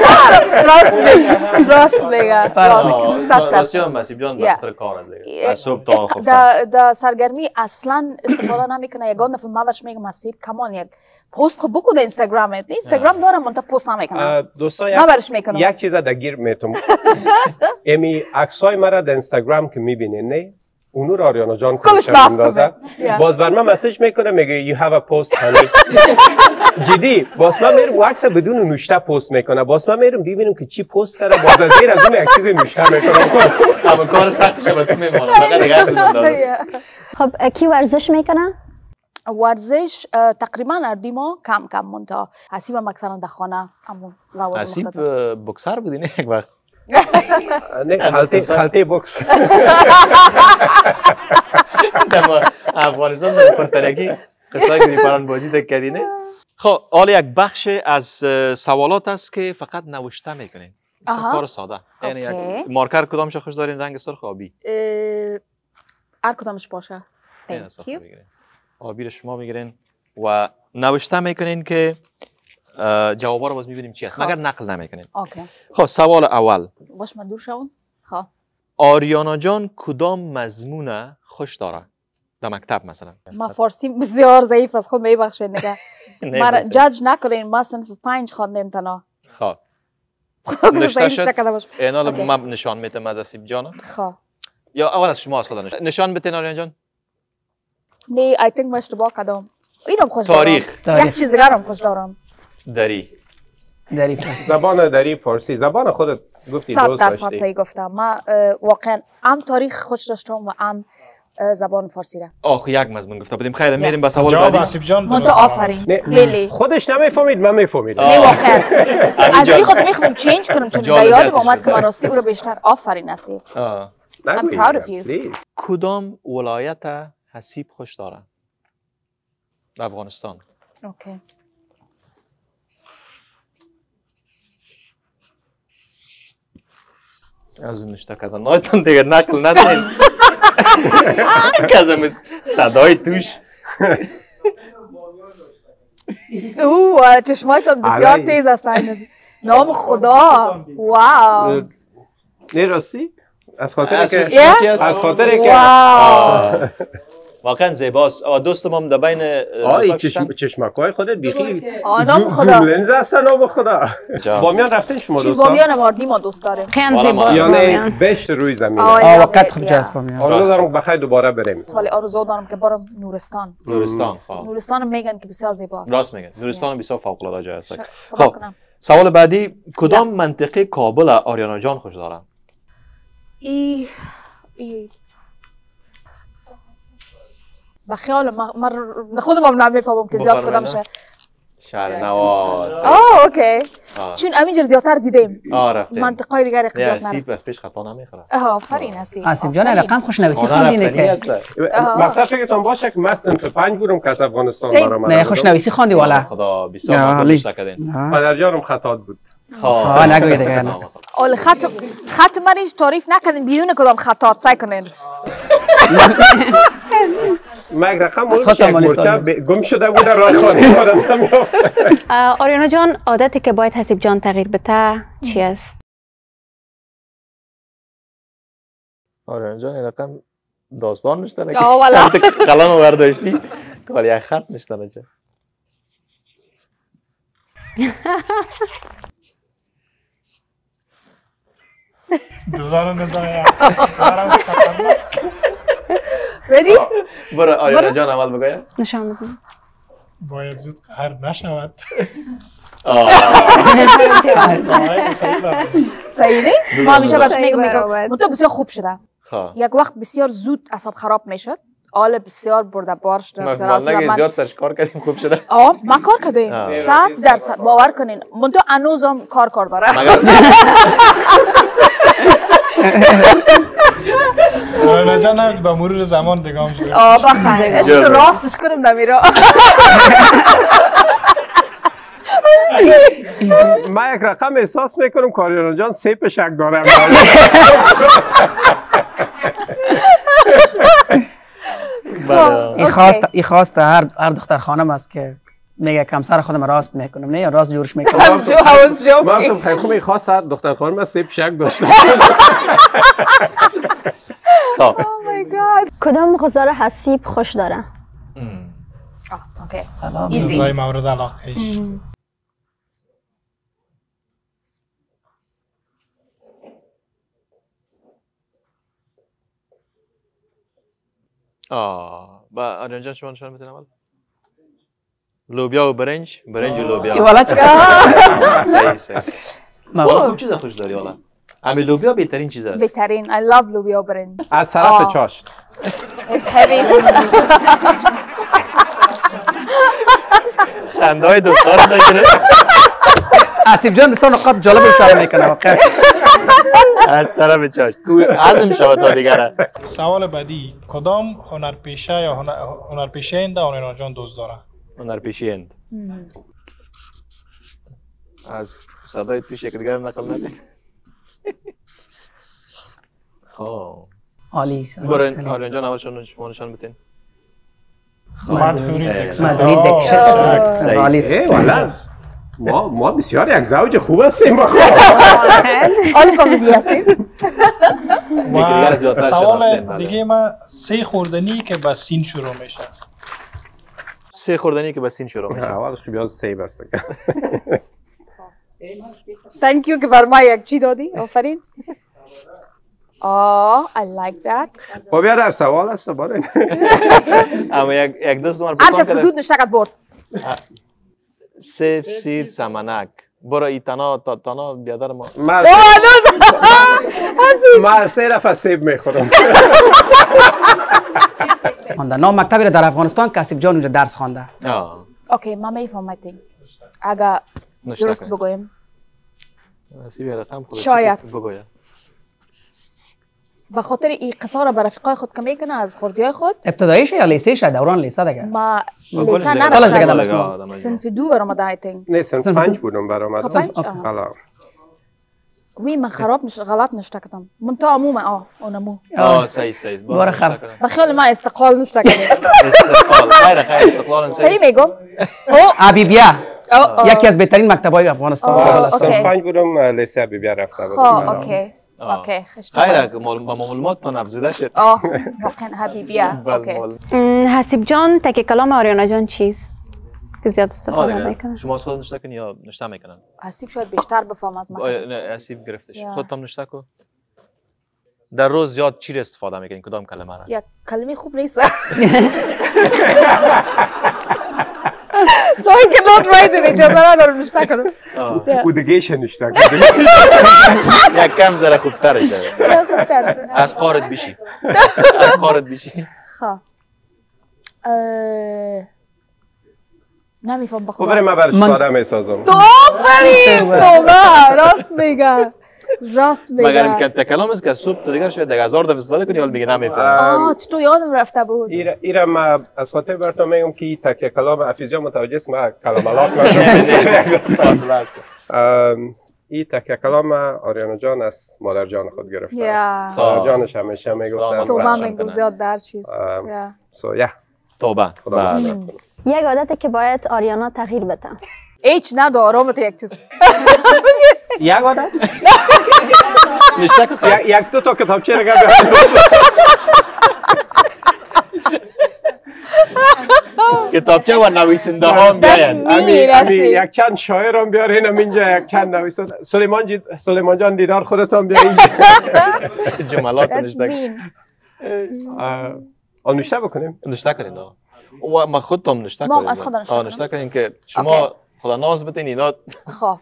راست میگه. راست هم حسیب جان به خاطر کار دیگه. از صبح تا آخر. در سرگرمی اصلا استفاده نمیکنه. یگان دفعه ما برش میگم حسیب کمان یک پست خب بکو در اینستاگرامت. اینستاگرام دارم منتها پست نمیکنم. دوستا ما برش میکنم. یک چیز دگیر میتونم. امی عکسای مرا در اینستاگرام که میبینین نه اونو را آریانا جان کلش اندازه. باز بر من مسیج میکنه میگه you have a post honey. جدی باز من میرم عکس بدون نوشته پست میکنه. باز من میرم ببینم که چی پست کرده باز از زیر از اون یک چیز نوشته میکنه. اما کار سخت شبت میمونه. فقط دیگه خب کی ورزش میکنه؟ ورزش تقریبا هر دیما کم کم منتها حسیب هم اکثرا در خانه همون لوازم حسیب بوکسر بودی نه یک وقت؟ نه خلطه بوکس. در افغانستان در پرترکی قصه که دیپران بازی دکردی نه؟ خب حالا یک بخش از سوالات است که فقط نوشته میکنین. کار ساده. یعنی یک مارکر کدامش خوش دارین؟ رنگ سرخ آبی؟ هر کدامش باشه. آبی رو شما میگیرین و نوشته میکنین که جوابا رو باز میبینیم چی هست مگر نقل نمیکنین. خب سوال اول باش من دور شون. خب آریانا جان کدام مضمون خوش داره در مکتب مثلا؟ ما فارسی بسیار ضعیف است. خب میبخشید نگه ما جاج نکنین. ما صنف 5 خواندیم تنها. خب نشته شد اینا رو من نشان میتم از حسیب جان. خب یا اول از شما از خدا نشان بتین آریانا جان. نه I think ما اشتباه کردم. اینم خوش تاریخ. دارم. یک چیز دیگر هم خوش دارم. دری زبان دری فارسی زبان خودت گفتی دوست داشتی. 100% صحیح گفتم. ما واقعا هم تاریخ خوش داشتم و هم زبان فارسی را. آخ یک مضمون گفته بودیم. خیلی میریم به سوال بعدی. حسیب جان منتها آفرین. خیلی خودش نمیفهمید من میفهمیدم. نه واقعا از این خود میخوام چینج کنم چون در یادم اومد که من راستی او رو بیشتر آفرین حسیب. I'm proud of you. کدام ولایت حسیب خوش داره؟ افغانستان. اوکی. از اون نشته کردن نایتون دیگه نکل ندین. کازم صدای توش. اوه چشمایتون بسیار تیز است. نام خدا. واو. نه راستی؟ از خاطر که واقعا زیباست. دوستم هم در بین چشمکای خودت بیخی نام خدا زوم لنز هستن. نام خدا. بامیان رفتین شما دوستا؟ بامیان واردی ما دوست داریم. خیلی زیباست یعنی بهشت روی زمین. وقت خوب جاست بامیان. آرزو دارم بخیر دوباره بریم. ولی آرزو دارم که برم نورستان. نورستان میگن که بسیار زیباست. راست میگن. نورستان بسیار فوق العاده جای است. خب سوال بعدی کدام منطقه کابل آریانا جان خوش داره؟ با خیال من خودم هم نمیفهمم که زیاد کدامشه. شهر نواز. اوکی. چون همینجور زیادتر دیدیم رفتیم منطقه دیگر اقتیاد نرم سیب پیش خطا نمیخوره آفرین آسیب جان رقم خوشنویسی خواندین که مقصد فکرتون باشه که من صنف 5 بودم که از افغانستان برام نه خوشنویسی خواندی والا خدا بسیار ممنون کردین پدر جانم خطا بود نگوید دیگه اول خط منیش تعریف نکردین بدون کدام خطات سعی کنین من یک رقم مرچه گم شده بوده راه خانه خودم نمیافته. آریانا جان عادتی که باید حسیب جان تغییر بده چی است؟ آریانا جان این رقم داستان نشته نگه قلم برداشتی ولی یک خط نشته نگه دوزارو نداره ردی؟ برو آریانا جان اول بگویا نشان بدیم باید زود قهر نشود صحیح نه؟ ما همیشه برش میگم تو بسیار خوب شده یک وقت بسیار زود اعصاب خراب میشد حال بسیار برده بار شده من زیاد سرش کار کردیم خوب شده ما کار کردیم 100% باور کنین من تو هنوزم کار داره نجا نمید با مرور زمان دگام شده بخیر راستش کنیم نمیره من یک رقم احساس میکنم که آریانا جان سیب شک دارم این خواست هر دختر خانم است که میگه کمسر خودم راست میکنم نه یا راست جورش میکنم من تو خیلی خوب خواست هر دختر خانم از سیب شک داشته کدام غذا را حسیب خوش داره؟ غذای مورد علاقه‌اش با آریانا جان شما نشان بدین اول لوبیا و برنج و لوبیا والا چقدر صحیح والا خوب چیز خوش داری والا امی لوبیا بهترین چیز است بهترین I love لوبیا و برنج از طرف چاشت It's heavy خندهای دختر نگیره آسیب جان بسیار نقاط جالب اشاره میکنه از طرف چاشت عزم شود تا دیگره سوال بعدی کدام هنرپیشه یا هنرپیشه اند آریانا جان دوست داره؟ هنرپیشه اند از صدای پیش یک دیگر نقل نده خب عالی برین آریانا جان اول شما نشان بتین مدهوری دکشن عالی والا ما بسیار یک زوج خوب هستیم آل فامیلی هستیم سوال دیگه ما 3 خوردنی که با سین شروع میشه 3 خوردنی که با سین شروع میشه اولش که بیاد سیب است Thank you که بر ما یک چی دادی آفرین I like that با بیا در سوال هست بارین اما یک دست دومار پسان هر کس زود نشتکت برد سیب سیر سمنک برو ای تانا بیادر ما من 3 دفعه سیب میخورم نام مکتبی را در افغانستان که آسیب جان درس خوانده اوکی ما میفهمم اگه درست بگویم شاید به خاطر این قصه را به رفیقای خود که میکنه از خوردیای خود ابتداییش یا لیسه شد دوران لیسه دیگه ما لیسه نرفتم صنف 2 برآمد آی تینک نه صنف 5 بودم برآمد وی من خراب غلط نشته کردم من تا عموما اونمو صحیح باره خب بخیال ما استقلال نشته کردم خیر استقلال صحیح میگم حبیبیه یکی از بهترین مکتب‌های افغانستان صنف 5 بودم لیسه حبیبیه رفته بودم اوکی خیره با معلومات تان افزوده شد واقعا حبیبیه حسیب جان تک کلام آریانا جان چیست که زیاد استفاده میکنن شما خود نشته کنی یا نشته میکنن حسیب شاید بیشتر بفهم از من نه حسیب گرفتش خودت هم نشته کن در روز زیاد چی استفاده میکنین کدام کلمه را یا کلمه خوب نیست سوی که نوت رایدن اجازه ندارم نشته کنم بودگیشه نشته کنم یک کم ذره خوبتره از قارت بیشی نمیفهم بخدا. ببریم من برش ساده میسازم. تو آفرین توبه راست میگه. راست میگه. مگر که کلام است که صبح تو دیگر شاید 1000 دفعه استفاده کنی ولی میگه نمیفهم. چطور یادم رفته بود. ایرا ما از خاطر براتون میگم که تک کلام حفیظ جان متوجه است ما کلام الله فاصله است. این تک کلام آریانا جان از مادر جان خود گرفته. مادر جانش همیشه میگفتن توبه میگم زیاد در چیز. توبه. یک عادتی که باید آریانا تغییر بده. هیچ ندارم تو یک چیز. یک عادت؟ یک دو تا کتابچه رگه کتابچه و نویسنده ها بیاین. یک چند شاعر هم بیارین اینجا یک چند نویسنده. سلیمان جان دیدار خودتان بیارین. جملات نشته. نشته بکنیم؟ نشته کنین. و ما خودتون نشته کنین. ما از خود نشته کنین که شما خدا ناز بدین اینا. خب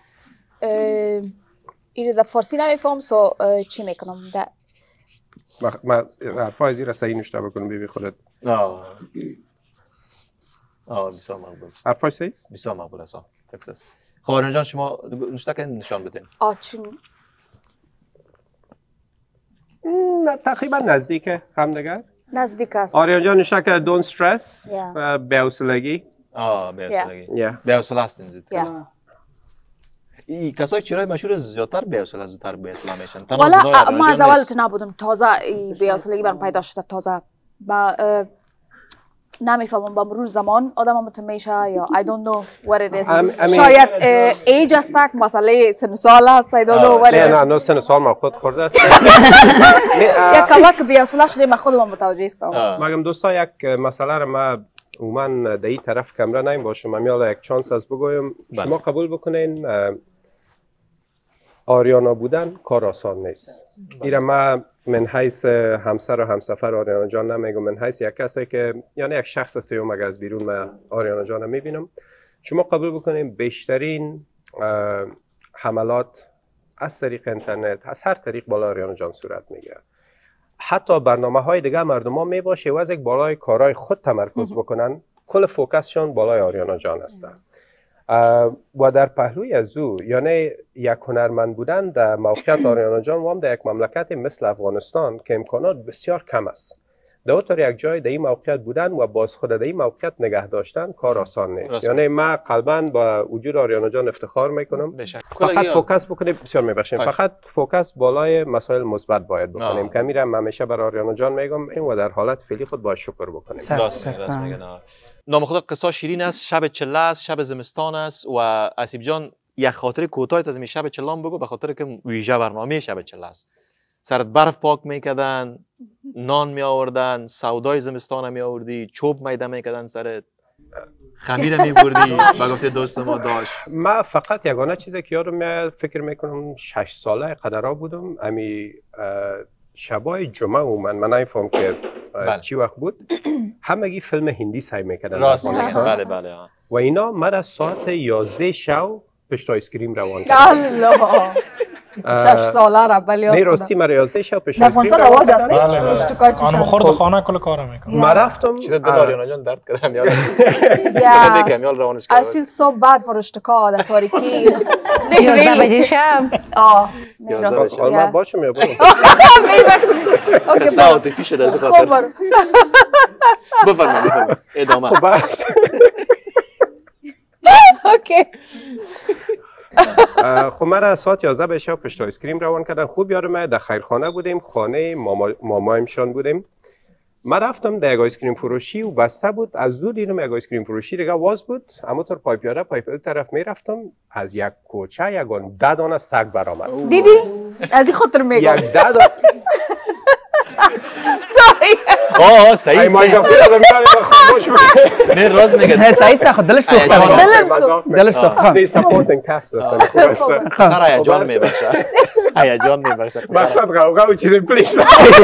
اینو در فارسی نمیفهم سو چی میکنم ده ما حرفای زیر صحیح نشته بکنم بیبی خودت. بسیار مقبول. حرفای صحیح است؟ بسیار مقبول است. خب آریانا جان شما نشته کنین نشان بدین. چون تقریبا نزدیکه همدیگر. نزدیک است. آریانا جان نشته که دون استرس بی‌حوصلگی. بی‌حوصلگی. بی‌حوصله هستین. این کسایی چرای مشهور زیادتر بی‌حوصله زودتر بی‌حوصله میشن. والا ما از اول تو نبودم تازه بی‌حوصلگی برام پیدا شده تازه. با نمیفهمم با مرور زمان آدم میشه یا I don't know what it is. شاید ایج است که مسئله سن سال است I don't know what it is. نه سن سال ما خود خورده است. یک کلاک بی‌حوصله شده من خودم متوجه هستم. مگم دوستا یک مسئله را ما من در این طرف کمره نیم باشم من میالا یک چانس از بگویم شما قبول بکنین آریانا بودن کار آسان نیست. ایره ما من حیث همسر و همسفر آریانا جان نمیگم من حیث یک کسی که یعنی یک شخص سیوم اگر از بیرون من آریانا جان میبینم شما قبول بکنین بیشترین حملات از طریق اینترنت از هر طریق بالا آریانا جان صورت میگیره. حتی برنامه های دیگه مردم ها میباشه و از یک بالای کارهای خود تمرکز بکنن کل فوکسشون بالای آریانا جان هستن و در پهلوی از او یعنی یک هنرمند بودن در موقعیت آریانا جان و هم در یک مملکت مثل افغانستان که امکانات بسیار کم است در طور یک جای در این موقعیت بودن و باز خود در این موقعیت نگه داشتن کار آسان نیست. یعنی من قلباً با وجود آریانا جان افتخار میکنم. فقط فوکس بکنیم بسیار میبخشیم فقط فوکس بالای مسائل مثبت باید بکنیم که میرم همیشه بر آریانا جان میگم و در حالت فعلی خود باید شکر بکنیم. راست میگن. نام خدا قصه شیرین است شب چله است شب زمستان است و اسیب جان یک خاطر کوتاه از این شب چلام بگو به خاطر که ویژه برنامه شب چله است. سرت برف پاک میکردن نان می آوردن سودای زمستان می آوردی چوب میده میکردن سرت خمیر می بردی و گفته دوست ما داشت. من فقط یگانه چیزی که یادم میاد فکر میکنم 6 ساله قدرها بودم امی شبای جمعه من نمیفهم که چی وقت بود همگی فیلم هندی سعی میکردن راست بله و اینا من از ساعت 11 شب پشت آیسکریم روان کردم. 6 ساله را بلی نه راستی من 11 شب پشت آیسکریم رواج است. آن خورد خانه کل کارم میکنم. من رفتم چیز دل آریانا جان درد کردم یاد کمیال روانش کردم. I feel so bad for اشتکا در تاریکی. 11 بجه شب. من باشم یا برم. اوکی ساعت فیش از خاطر. بفرمایید ادامه. اوکی. خب من ساعت 11 به شب پشت آیسکریم روان کردن. خوب یادمه در خیرخانه بودیم خانه مامایمشان بودیم. من رفتم در یک آیسکریم فروشی و بسته بود از دور دیدم یک آیسکریم فروشی دیگه واز بود اما طور پای پیاده طرف میرفتم از یک کوچه یگان 10 دانه سگ برآمد. دیدی از این خاطر میگم یک 10 دانه صحیح صحیح نه راز میگه نه صحیح است خود دلش سوخته دلش سوخته دی سپورتینگ کاست سر هیجان میبخشه هیجان میبخشه مقصد غوغا چیز پلیز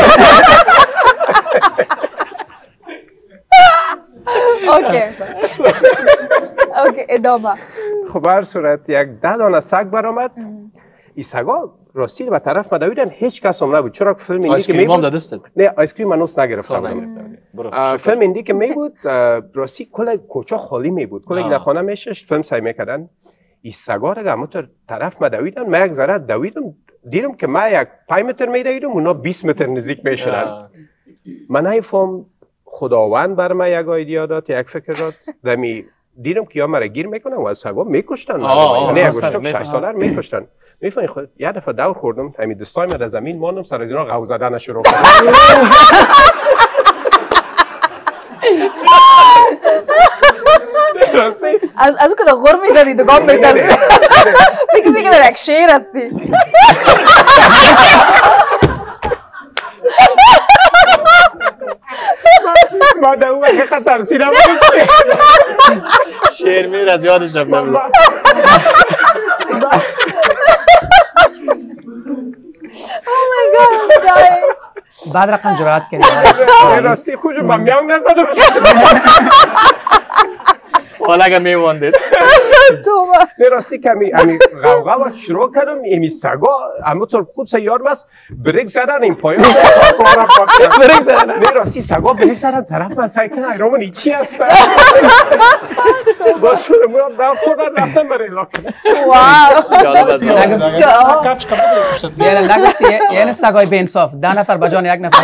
اوکی ادامه. خب هر صورت یک 10 دانه سگ برآمد. این سگا راستی به طرف مدویدن هیچ کس هم نبود چرا که فیلم اینی که میبود نه آیسکریم منوس نگرفتم فیلم اندی که می بود راستی کل کوچه خالی می بود. کل در خانه میشش فیلم سعی میکردن این سگا را همون طرف ما دویدن. من یک ذره دویدم دیدم که من یک 5 متر میدویدم اونا 20 متر نزدیک میشدن. من نفهم خداوند بر من یک ایده داد، یک فکر داد. دمی دیدم که یا مرا گیر میکنن و سگا میکشتن. نه یک گوشت 6 ساله میکشتن. میفهمی خود یه دفعه دور خوردم همین دستای من از زمین ماندم سر از اینا غو زدن شروع کردم. از اون که غر میزدی دگام میدادی فکر میکنه یک شیر هستی. ما در اون که خطر سیدم شیر میر از یادش رفتم. بعد رقم جرأت کردی. راستی خوشم من میام نزدم. حالا اگه میواندید. نه راستی که امی غوغا شروع کردم امی سگا اما طور خوب سیار مست بریک زدن این پایان. بریک زدن. نه راستی سگا بریک زدن طرف من سعی کردن ایرامون چی هست؟ باشه من دام خودم رفتم برای لاکن. یعنی سگای به انصاف 10 نفر بجان یک نفر.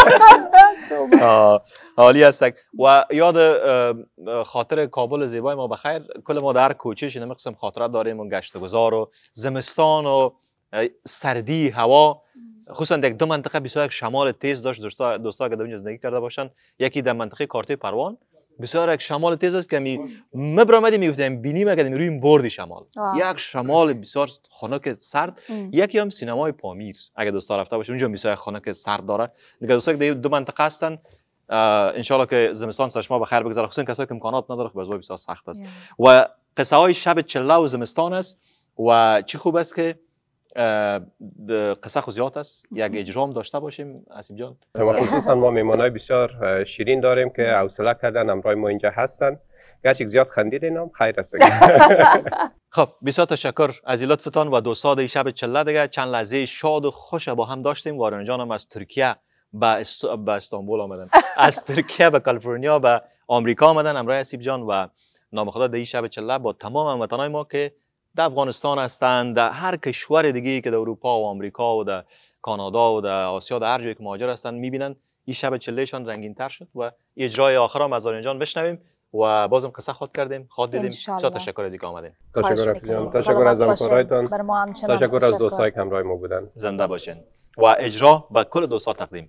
عالی هستک و یاد خاطر کابل زیبای ما بخیر. کل ما در کوچهش این قسم خاطرات داریم و گشت و گذار و زمستان و سردی هوا، خصوصا یک دو منطقه بسیار یک شمال تیز داشت. دوستا که در اونجا زندگی کرده باشن، یکی در منطقه کارته پروان بسیار یک شمال تیز است که مبرامدی میگفتیم بینیم که روی بردی شمال یک شمال بسیار خنک سرد. یکی هم سینمای پامیر اگه دوستا رفته باشن اونجا بسیار خنک سرد داره. دیگه دوستا که دو منطقه هستن ان شاء الله که زمستان سرش ما بخیر بگذره، خصوصا کسایی که امکانات نداره خب بسیار بسیار سخت است. و قصه های شب چله و زمستان است و چی خوب است که قصه خو زیاد است، یک اجرام داشته باشیم. حسیب جان خصوصا ما میمانای بسیار شیرین داریم که حوصله کردن امرای ما اینجا هستن، گرچه زیاد خندیدین هم خیر است. خب بسیار تشکر از لطفتان و دوستان شب چله. دیگه چند لحظه شاد و خوش با هم داشتیم. وارن جان هم از ترکیه به استانبول آمدن، از ترکیه به کالیفرنیا به آمریکا آمدن امرای حسیب جان و نام خدا در شب چله با تمام هموطنای ما که در افغانستان هستند، در هر کشور دیگه که در اروپا و آمریکا و در کانادا و در آسیا در هر جایی که مهاجر هستند میبینن این شب چلهشان رنگین تر شد و اجرای آخر هم از وارن جان بشنویم و بازم قصه خود کردیم، خود دیدیم. بسیار تشکر از اینکه آمدین. تشکر از همکارایتان، تشکر از دوستایی که همراه ما بودن. زنده باشین و اجرا به کل دوستا تقدیم.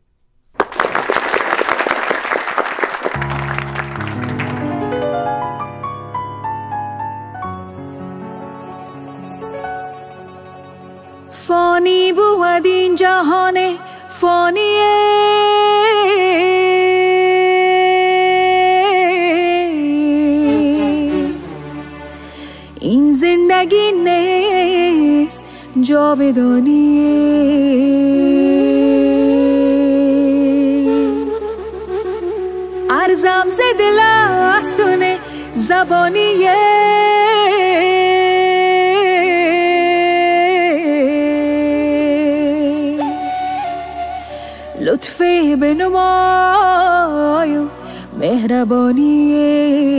فانی بود این جهان فانیه، این زندگی نیست جاودانیه. ارزم ز دل استونه زبانیه، لطفی به نمای و مهربانیه.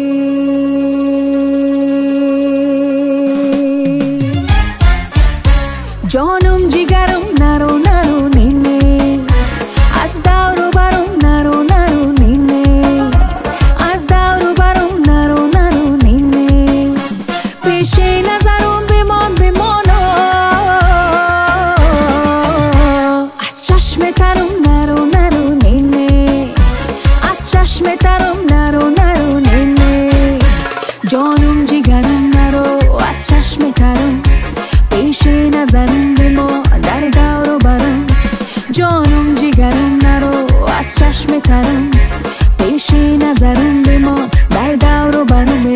جانم جیگرم نرو نرو نینه، از دور و برم نرو نرو نینه، از دور و برم نرو نرو نینه، پیش نظرم بمان بمانا، از چشم ترم نرو نرو نینه، از چشم ترم نرو نرو نینه، جانم جیگرم نرو از چشم ترم، پیش نظرم به ما در دور و برم، جانم جیگرم نرو از چشم ترم، پیش نظرم به ما در دور و برم.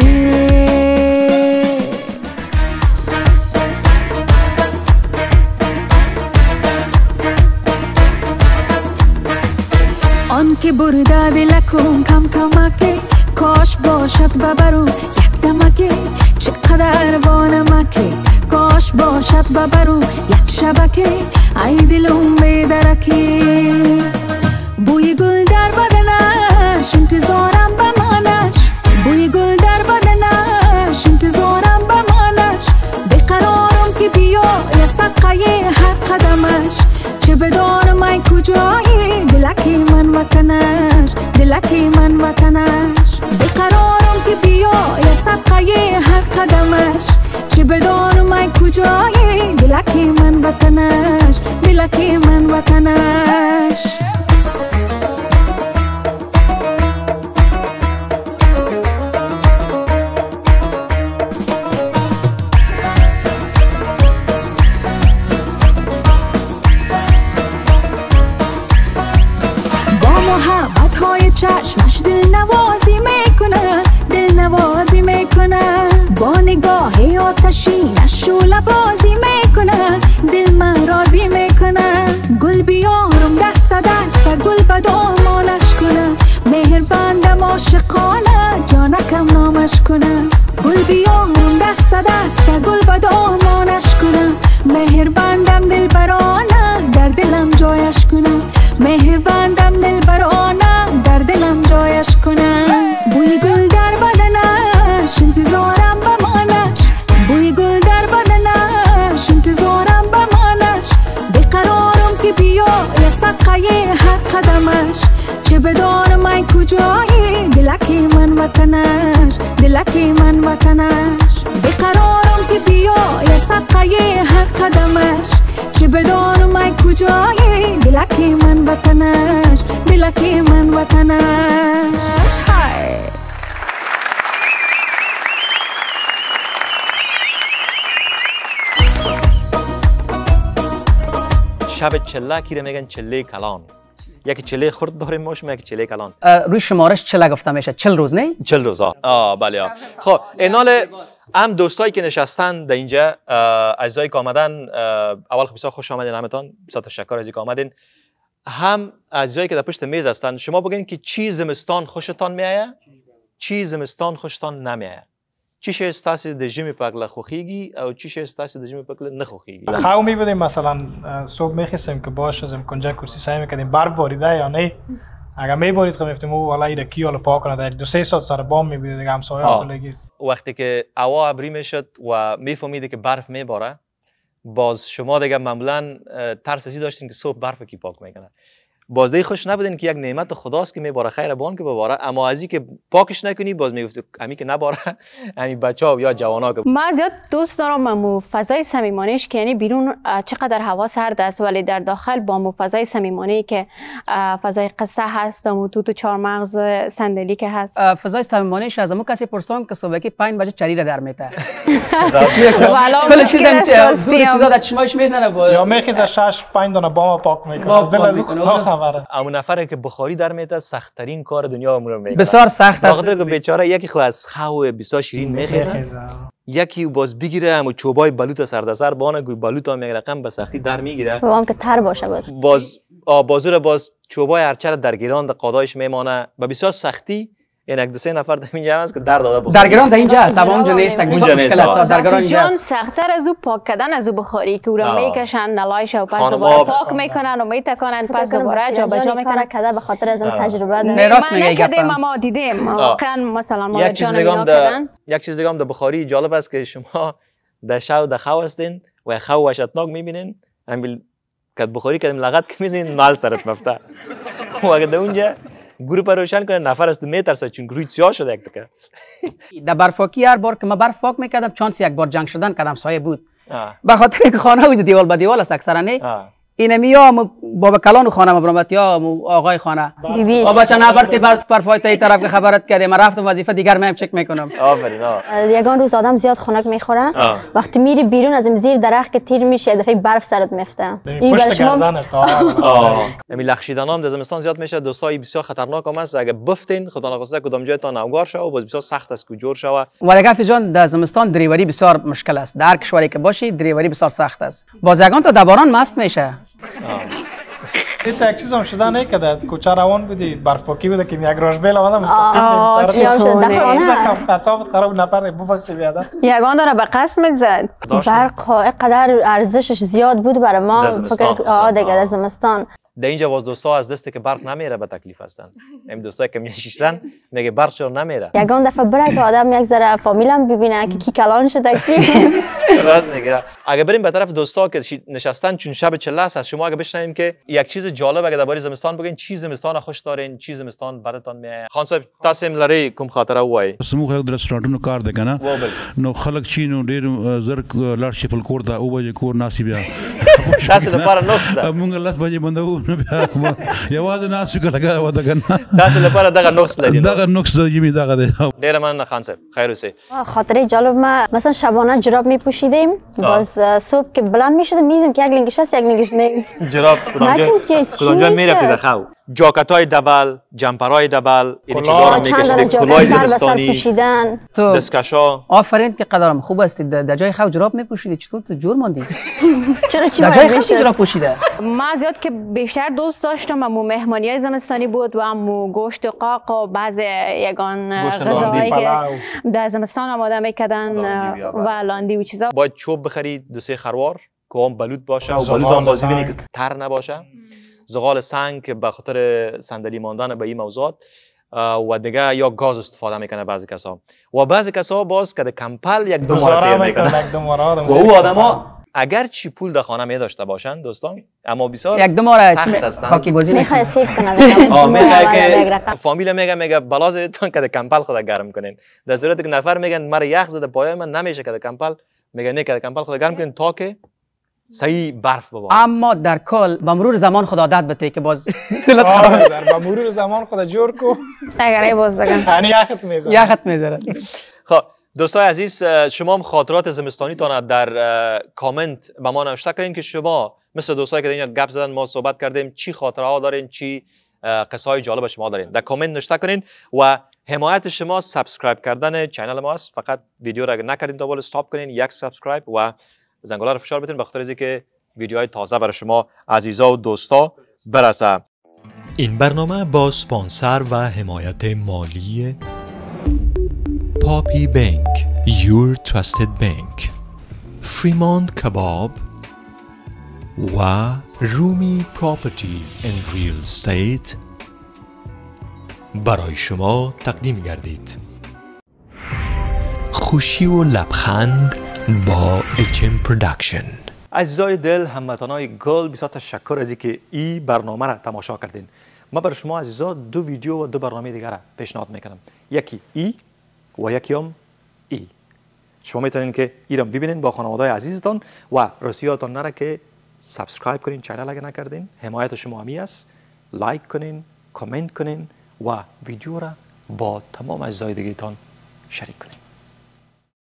آن که برده دلکم کم کمکه، کاش باشد ببرم یک دمکه، چقدر وانمکه، کاش باشد ببرم یک شبکه، ای دلم به درکه، بوی گل در بدنم قدمش چه بدان من کجایی دلکی من وطنش دلکی من وطنش بقرارم که بیای صدقه هر قدمش چه بدان من کجایی دلکی من وطنش دلکی من وطنش چشمش دل نوازی میکنه دل نوازی میکنه با نگاه آتشینش شعله بازی میکنه دل من راضی میکنه گل بیارم دست دست گل به دامانش کنه مهربندم عاشقانه جانکم نامش کنه گل بیارم دست دست گل به دامانش کنه مهربندم دل برانه در دلم جایش کنه مهربندم دل برانه در دلم جایش کنه بوی گل در بدنش انتظارم بمانش بوی گل در بدنش انتظارم بمانش بقرارم که بیای صدقه هر قدمش چه بدان من کجایی دلکی من وطنش دلکی من وطنش بقرارم که بیای صدقه هر قدمش چه بدان من کجایی دلکی من وطنش دلکی من وطنش های شب چله کی رو میگن چله کلان یکی چله خرد داریم ما شما یکی چله کلان روی شمارش چله گفته میشه 40 روز نه 40 روز بله خب اینال هم دوستایی که نشستن در اینجا عزیزایی که آمدن اول بسیار خوش آمدین همتون بسیار تشکر از اینکه آمدین هم عزیزایی که در پشت میز هستن شما بگین که چی زمستان خوشتان میایه چی زمستان خوشتان نمیایه چی شی استاسی د ژمی پاکله خوخیگی او چی شی استاسی د ژمی پاکله نخوخیگی خو می بودیم مثلا صبح میخواستیم که باش از کنجا کرسی سعی میکردیم برف باریده یا نه اگر میبارید که میفتیم او والا ایره کی حالا پاک کنه یک دو سه ساعت سر بام میبودید دیگه همسایه‌ها کلگی وقتی که هوا ابری میشد و میفهمیدی که برف میباره باز شما دیگه معمولا ترس ازی داشتین که صبح برف کی پاک میکنه باز دی خوش نبودین که یک نعمت خداست که میباره خیر بان که بباره اما ازی که پاکش نکنی باز میگفت امی که نباره امی بچه‌ها یا جوانا که ما زیاد دوست دارم مو فضای صمیمانه‌اش که یعنی بیرون چقدر هوا سرد است ولی در داخل با مو فضای صمیمانه‌ای که فضای قصه هست و تو چهار مغز صندلی که هست فضای صمیمانه‌اش از مو کسی پرسان که صبح که 5 بجه چریره در میته کل چیزا در چشمش میزنه یا میخیزه 6 5 دونه بام پاک میکنه از دل از همون نفری که بخاری در میته سخت ترین کار دنیا رو میکنه بسیار سخت است بخاطر که بیچاره یکی خو از خو بسیار شیرین میخیزه یکی باز بگیره همون چوبای بلوط سردسر بانه گوی بلوط هم یک رقم به سختی در میگیره هم که تر باشه باز بازور باز چوبای هرچه در گیران در قادایش میمانه و بسیار سختی یعنی یک دو سه نفر در اینجا هست که در داده در گران در اینجا هست اما اونجا نیست اونجا نیست در گران اینجا هست سخت‌تر از او پاک کردن از او بخاری که او را میکشن نلایش و پس دوباره پاک میکنن و میتکنن پس دوباره جابجا میکنن کده به خاطر از تجربه داریم راست میگه گپم ما دیدیم واقعا مثلا ما جان اینا کردن یک چیز دیگه هم در بخاری جالب است که شما در شو در خو هستین و خو وحشتناک میبینین همین که بخاری کردیم لغت که میزنین مال سرت مفته و اگه در اونجا گروه روشن کنه نفر است میترسه چون گروه سیاه شده یک دکه در برفاکی هر بار که من برف پاک میکردم چانس یک بار جنگ شدن کردم سایه بود به خاطر که خانه اونجا دیوال به دیوال است اکثرا نه اینمی یا بابا کلان خانه مبرمت یا آقای خانه بابا چه نبرتی برفای تا این طرف که خبرت کرده من رفتم وظیفه دیگر میم چک میکنم یگان روز آدم زیاد خنک میخوره وقتی میری بیرون از زیر درخت که تیر میشه دفعه برف سرت میفته این پشت گردنت همین لخشیدن هم در زمستان زیاد میشه دوستای بسیار خطرناک هم است اگه بفتین خدا نخواسته کدام جایتان اوگار شو باز بسیار سخت است که جور شو ولی گفت جان در زمستان دریوری بسیار مشکل است در کشوری که باشی دریوری بسیار سخت است باز یگان تا دباران مست میشه دیتا یک چیز هم شده نه که در کوچه روان بودی برف پاکی بوده که یک راژبیل آمده مستقیم سرت حسابت خراب نپره ببخشی بیاده یگان داره به قسمت زد برق قدر ارزشش زیاد بود برای ما فکر دیگه در زمستان در اینجا باز دوستا از دستی که برق نمیره به تکلیف هستن. این دوستایی که میشیشتن میگه برق چرا نمیره. یگان دفعه بره که آدم یک ذره فامیلم ببینه که کی کلان شده کی. راست میگه. اگه بریم به طرف دوستا که نشستن چون شب چله است، از شما اگه بشنویم که یک چیز جالب اگه درباره زمستان بگین، چی زمستان خوش دارین، چی زمستان بدتون میاد. خان صاحب تاسو لري کوم خاطره وای؟ سموخ یو رستورانټونو کار ده کنه نو خلک چینو ډیر زر لار شپل کور ته او به کور ناسی بیا تاسو لپاره نوښ ده مونږ لاس باندې بندو بیا یوازې ناس کله ودا کنه تاسو لپاره دغه نوښ لري دغه نوښ یمی دغه ده ډیر من خان صاحب خیر اوسه. خاطره جالب ما مثلا شبانه جراب میپوشیدیم باز صبح که بلند میشدیم میدیدیم که یک لنگش هست یک لنگش نیست. جراب کدامجا میرفتی داخل؟ جاکتای دبل، جمپرای دبل، این چیزا رو میکشیدید، کلاه زمستانی پوشیدن، دستکشا. آفرین که قدرم خوب است. در جای خو جراب میپوشیدی چطور تو جور ماندی؟ چرا چی در جای خو جراب پوشیده؟ ما زیاد که بیشتر دوست داشتم امو مهمانیای زمستانی بود و امو گوشت و قاق و بعض یگان غذاهایی که در زمستان آماده میکردن و لاندی و چیزا. باید چوب بخرید، دو سه خروار که هم بلوط باشه و بلوط هم بازی بینی که تر نباشه. زغال سنگ به خاطر صندلی ماندن به این موضوعات و دیگه یا گاز استفاده میکنه بعضی کسا و بعضی کسا باز که کمپل یک دو ماره میکنه و او آدما اگر چی پول در خانه می داشته باشن دوستان اما بسیار یک دو ماره سخت هستن. خاکی بازی میخواد سیف کنه میگه که فامیل میگه بلازتون که کمپل خود گرم کنین. در صورتی که نفر میگن مرا یخ زده پایه من نمیشه که کمپل میگه نه که کمپل خود گرم کنین تا که صحیح برف بباره. اما در کل با مرور زمان خود عادت بده که باز با مرور زمان خود جور کو اگه باز دگن یعنی یخت میذاره. خب دوستای عزیز شما هم خاطرات زمستانی تان در کامنت به ما نوشته کنین که شما مثل دوستایی که اینجا گپ زدن ما صحبت کردیم چی خاطره ها دارین، چی قصه های جالب شما دارین، در کامنت نوشته کنین و حمایت شما سابسکرایب کردن چینل ما است. فقط ویدیو را اگه نکردین تا بالا استاپ کنین، یک سابسکرایب و زنگوله رو فشار بدین به خاطر اینکه ویدیوهای تازه برای شما عزیزا و دوستا برسه. این برنامه با سپانسر و حمایت مالی پاپی بانک Your Trusted Bank، فریموند کباب و رومی پراپرتی and ریل استیت برای شما تقدیم گردید. خوشی و لبخند با HM پروداکشن. عزیزای دل، هموطنای گل، بسیار تشکر از اینکه این برنامه را تماشا کردین. ما برای شما عزیزا دو ویدیو و دو برنامه دیگر را پیشنهاد میکنم. یکی ای و یکی هم ای. شما میتونین که ای را ببینین با خانواده‌های عزیزتان و راسیاتون نره که سابسکرایب کنین چینل اگه نکردین. حمایت شما همی است. لایک کنین، کامنت کنین و ویدیو را با تمام عزیزای دیگه تان شریک کنین.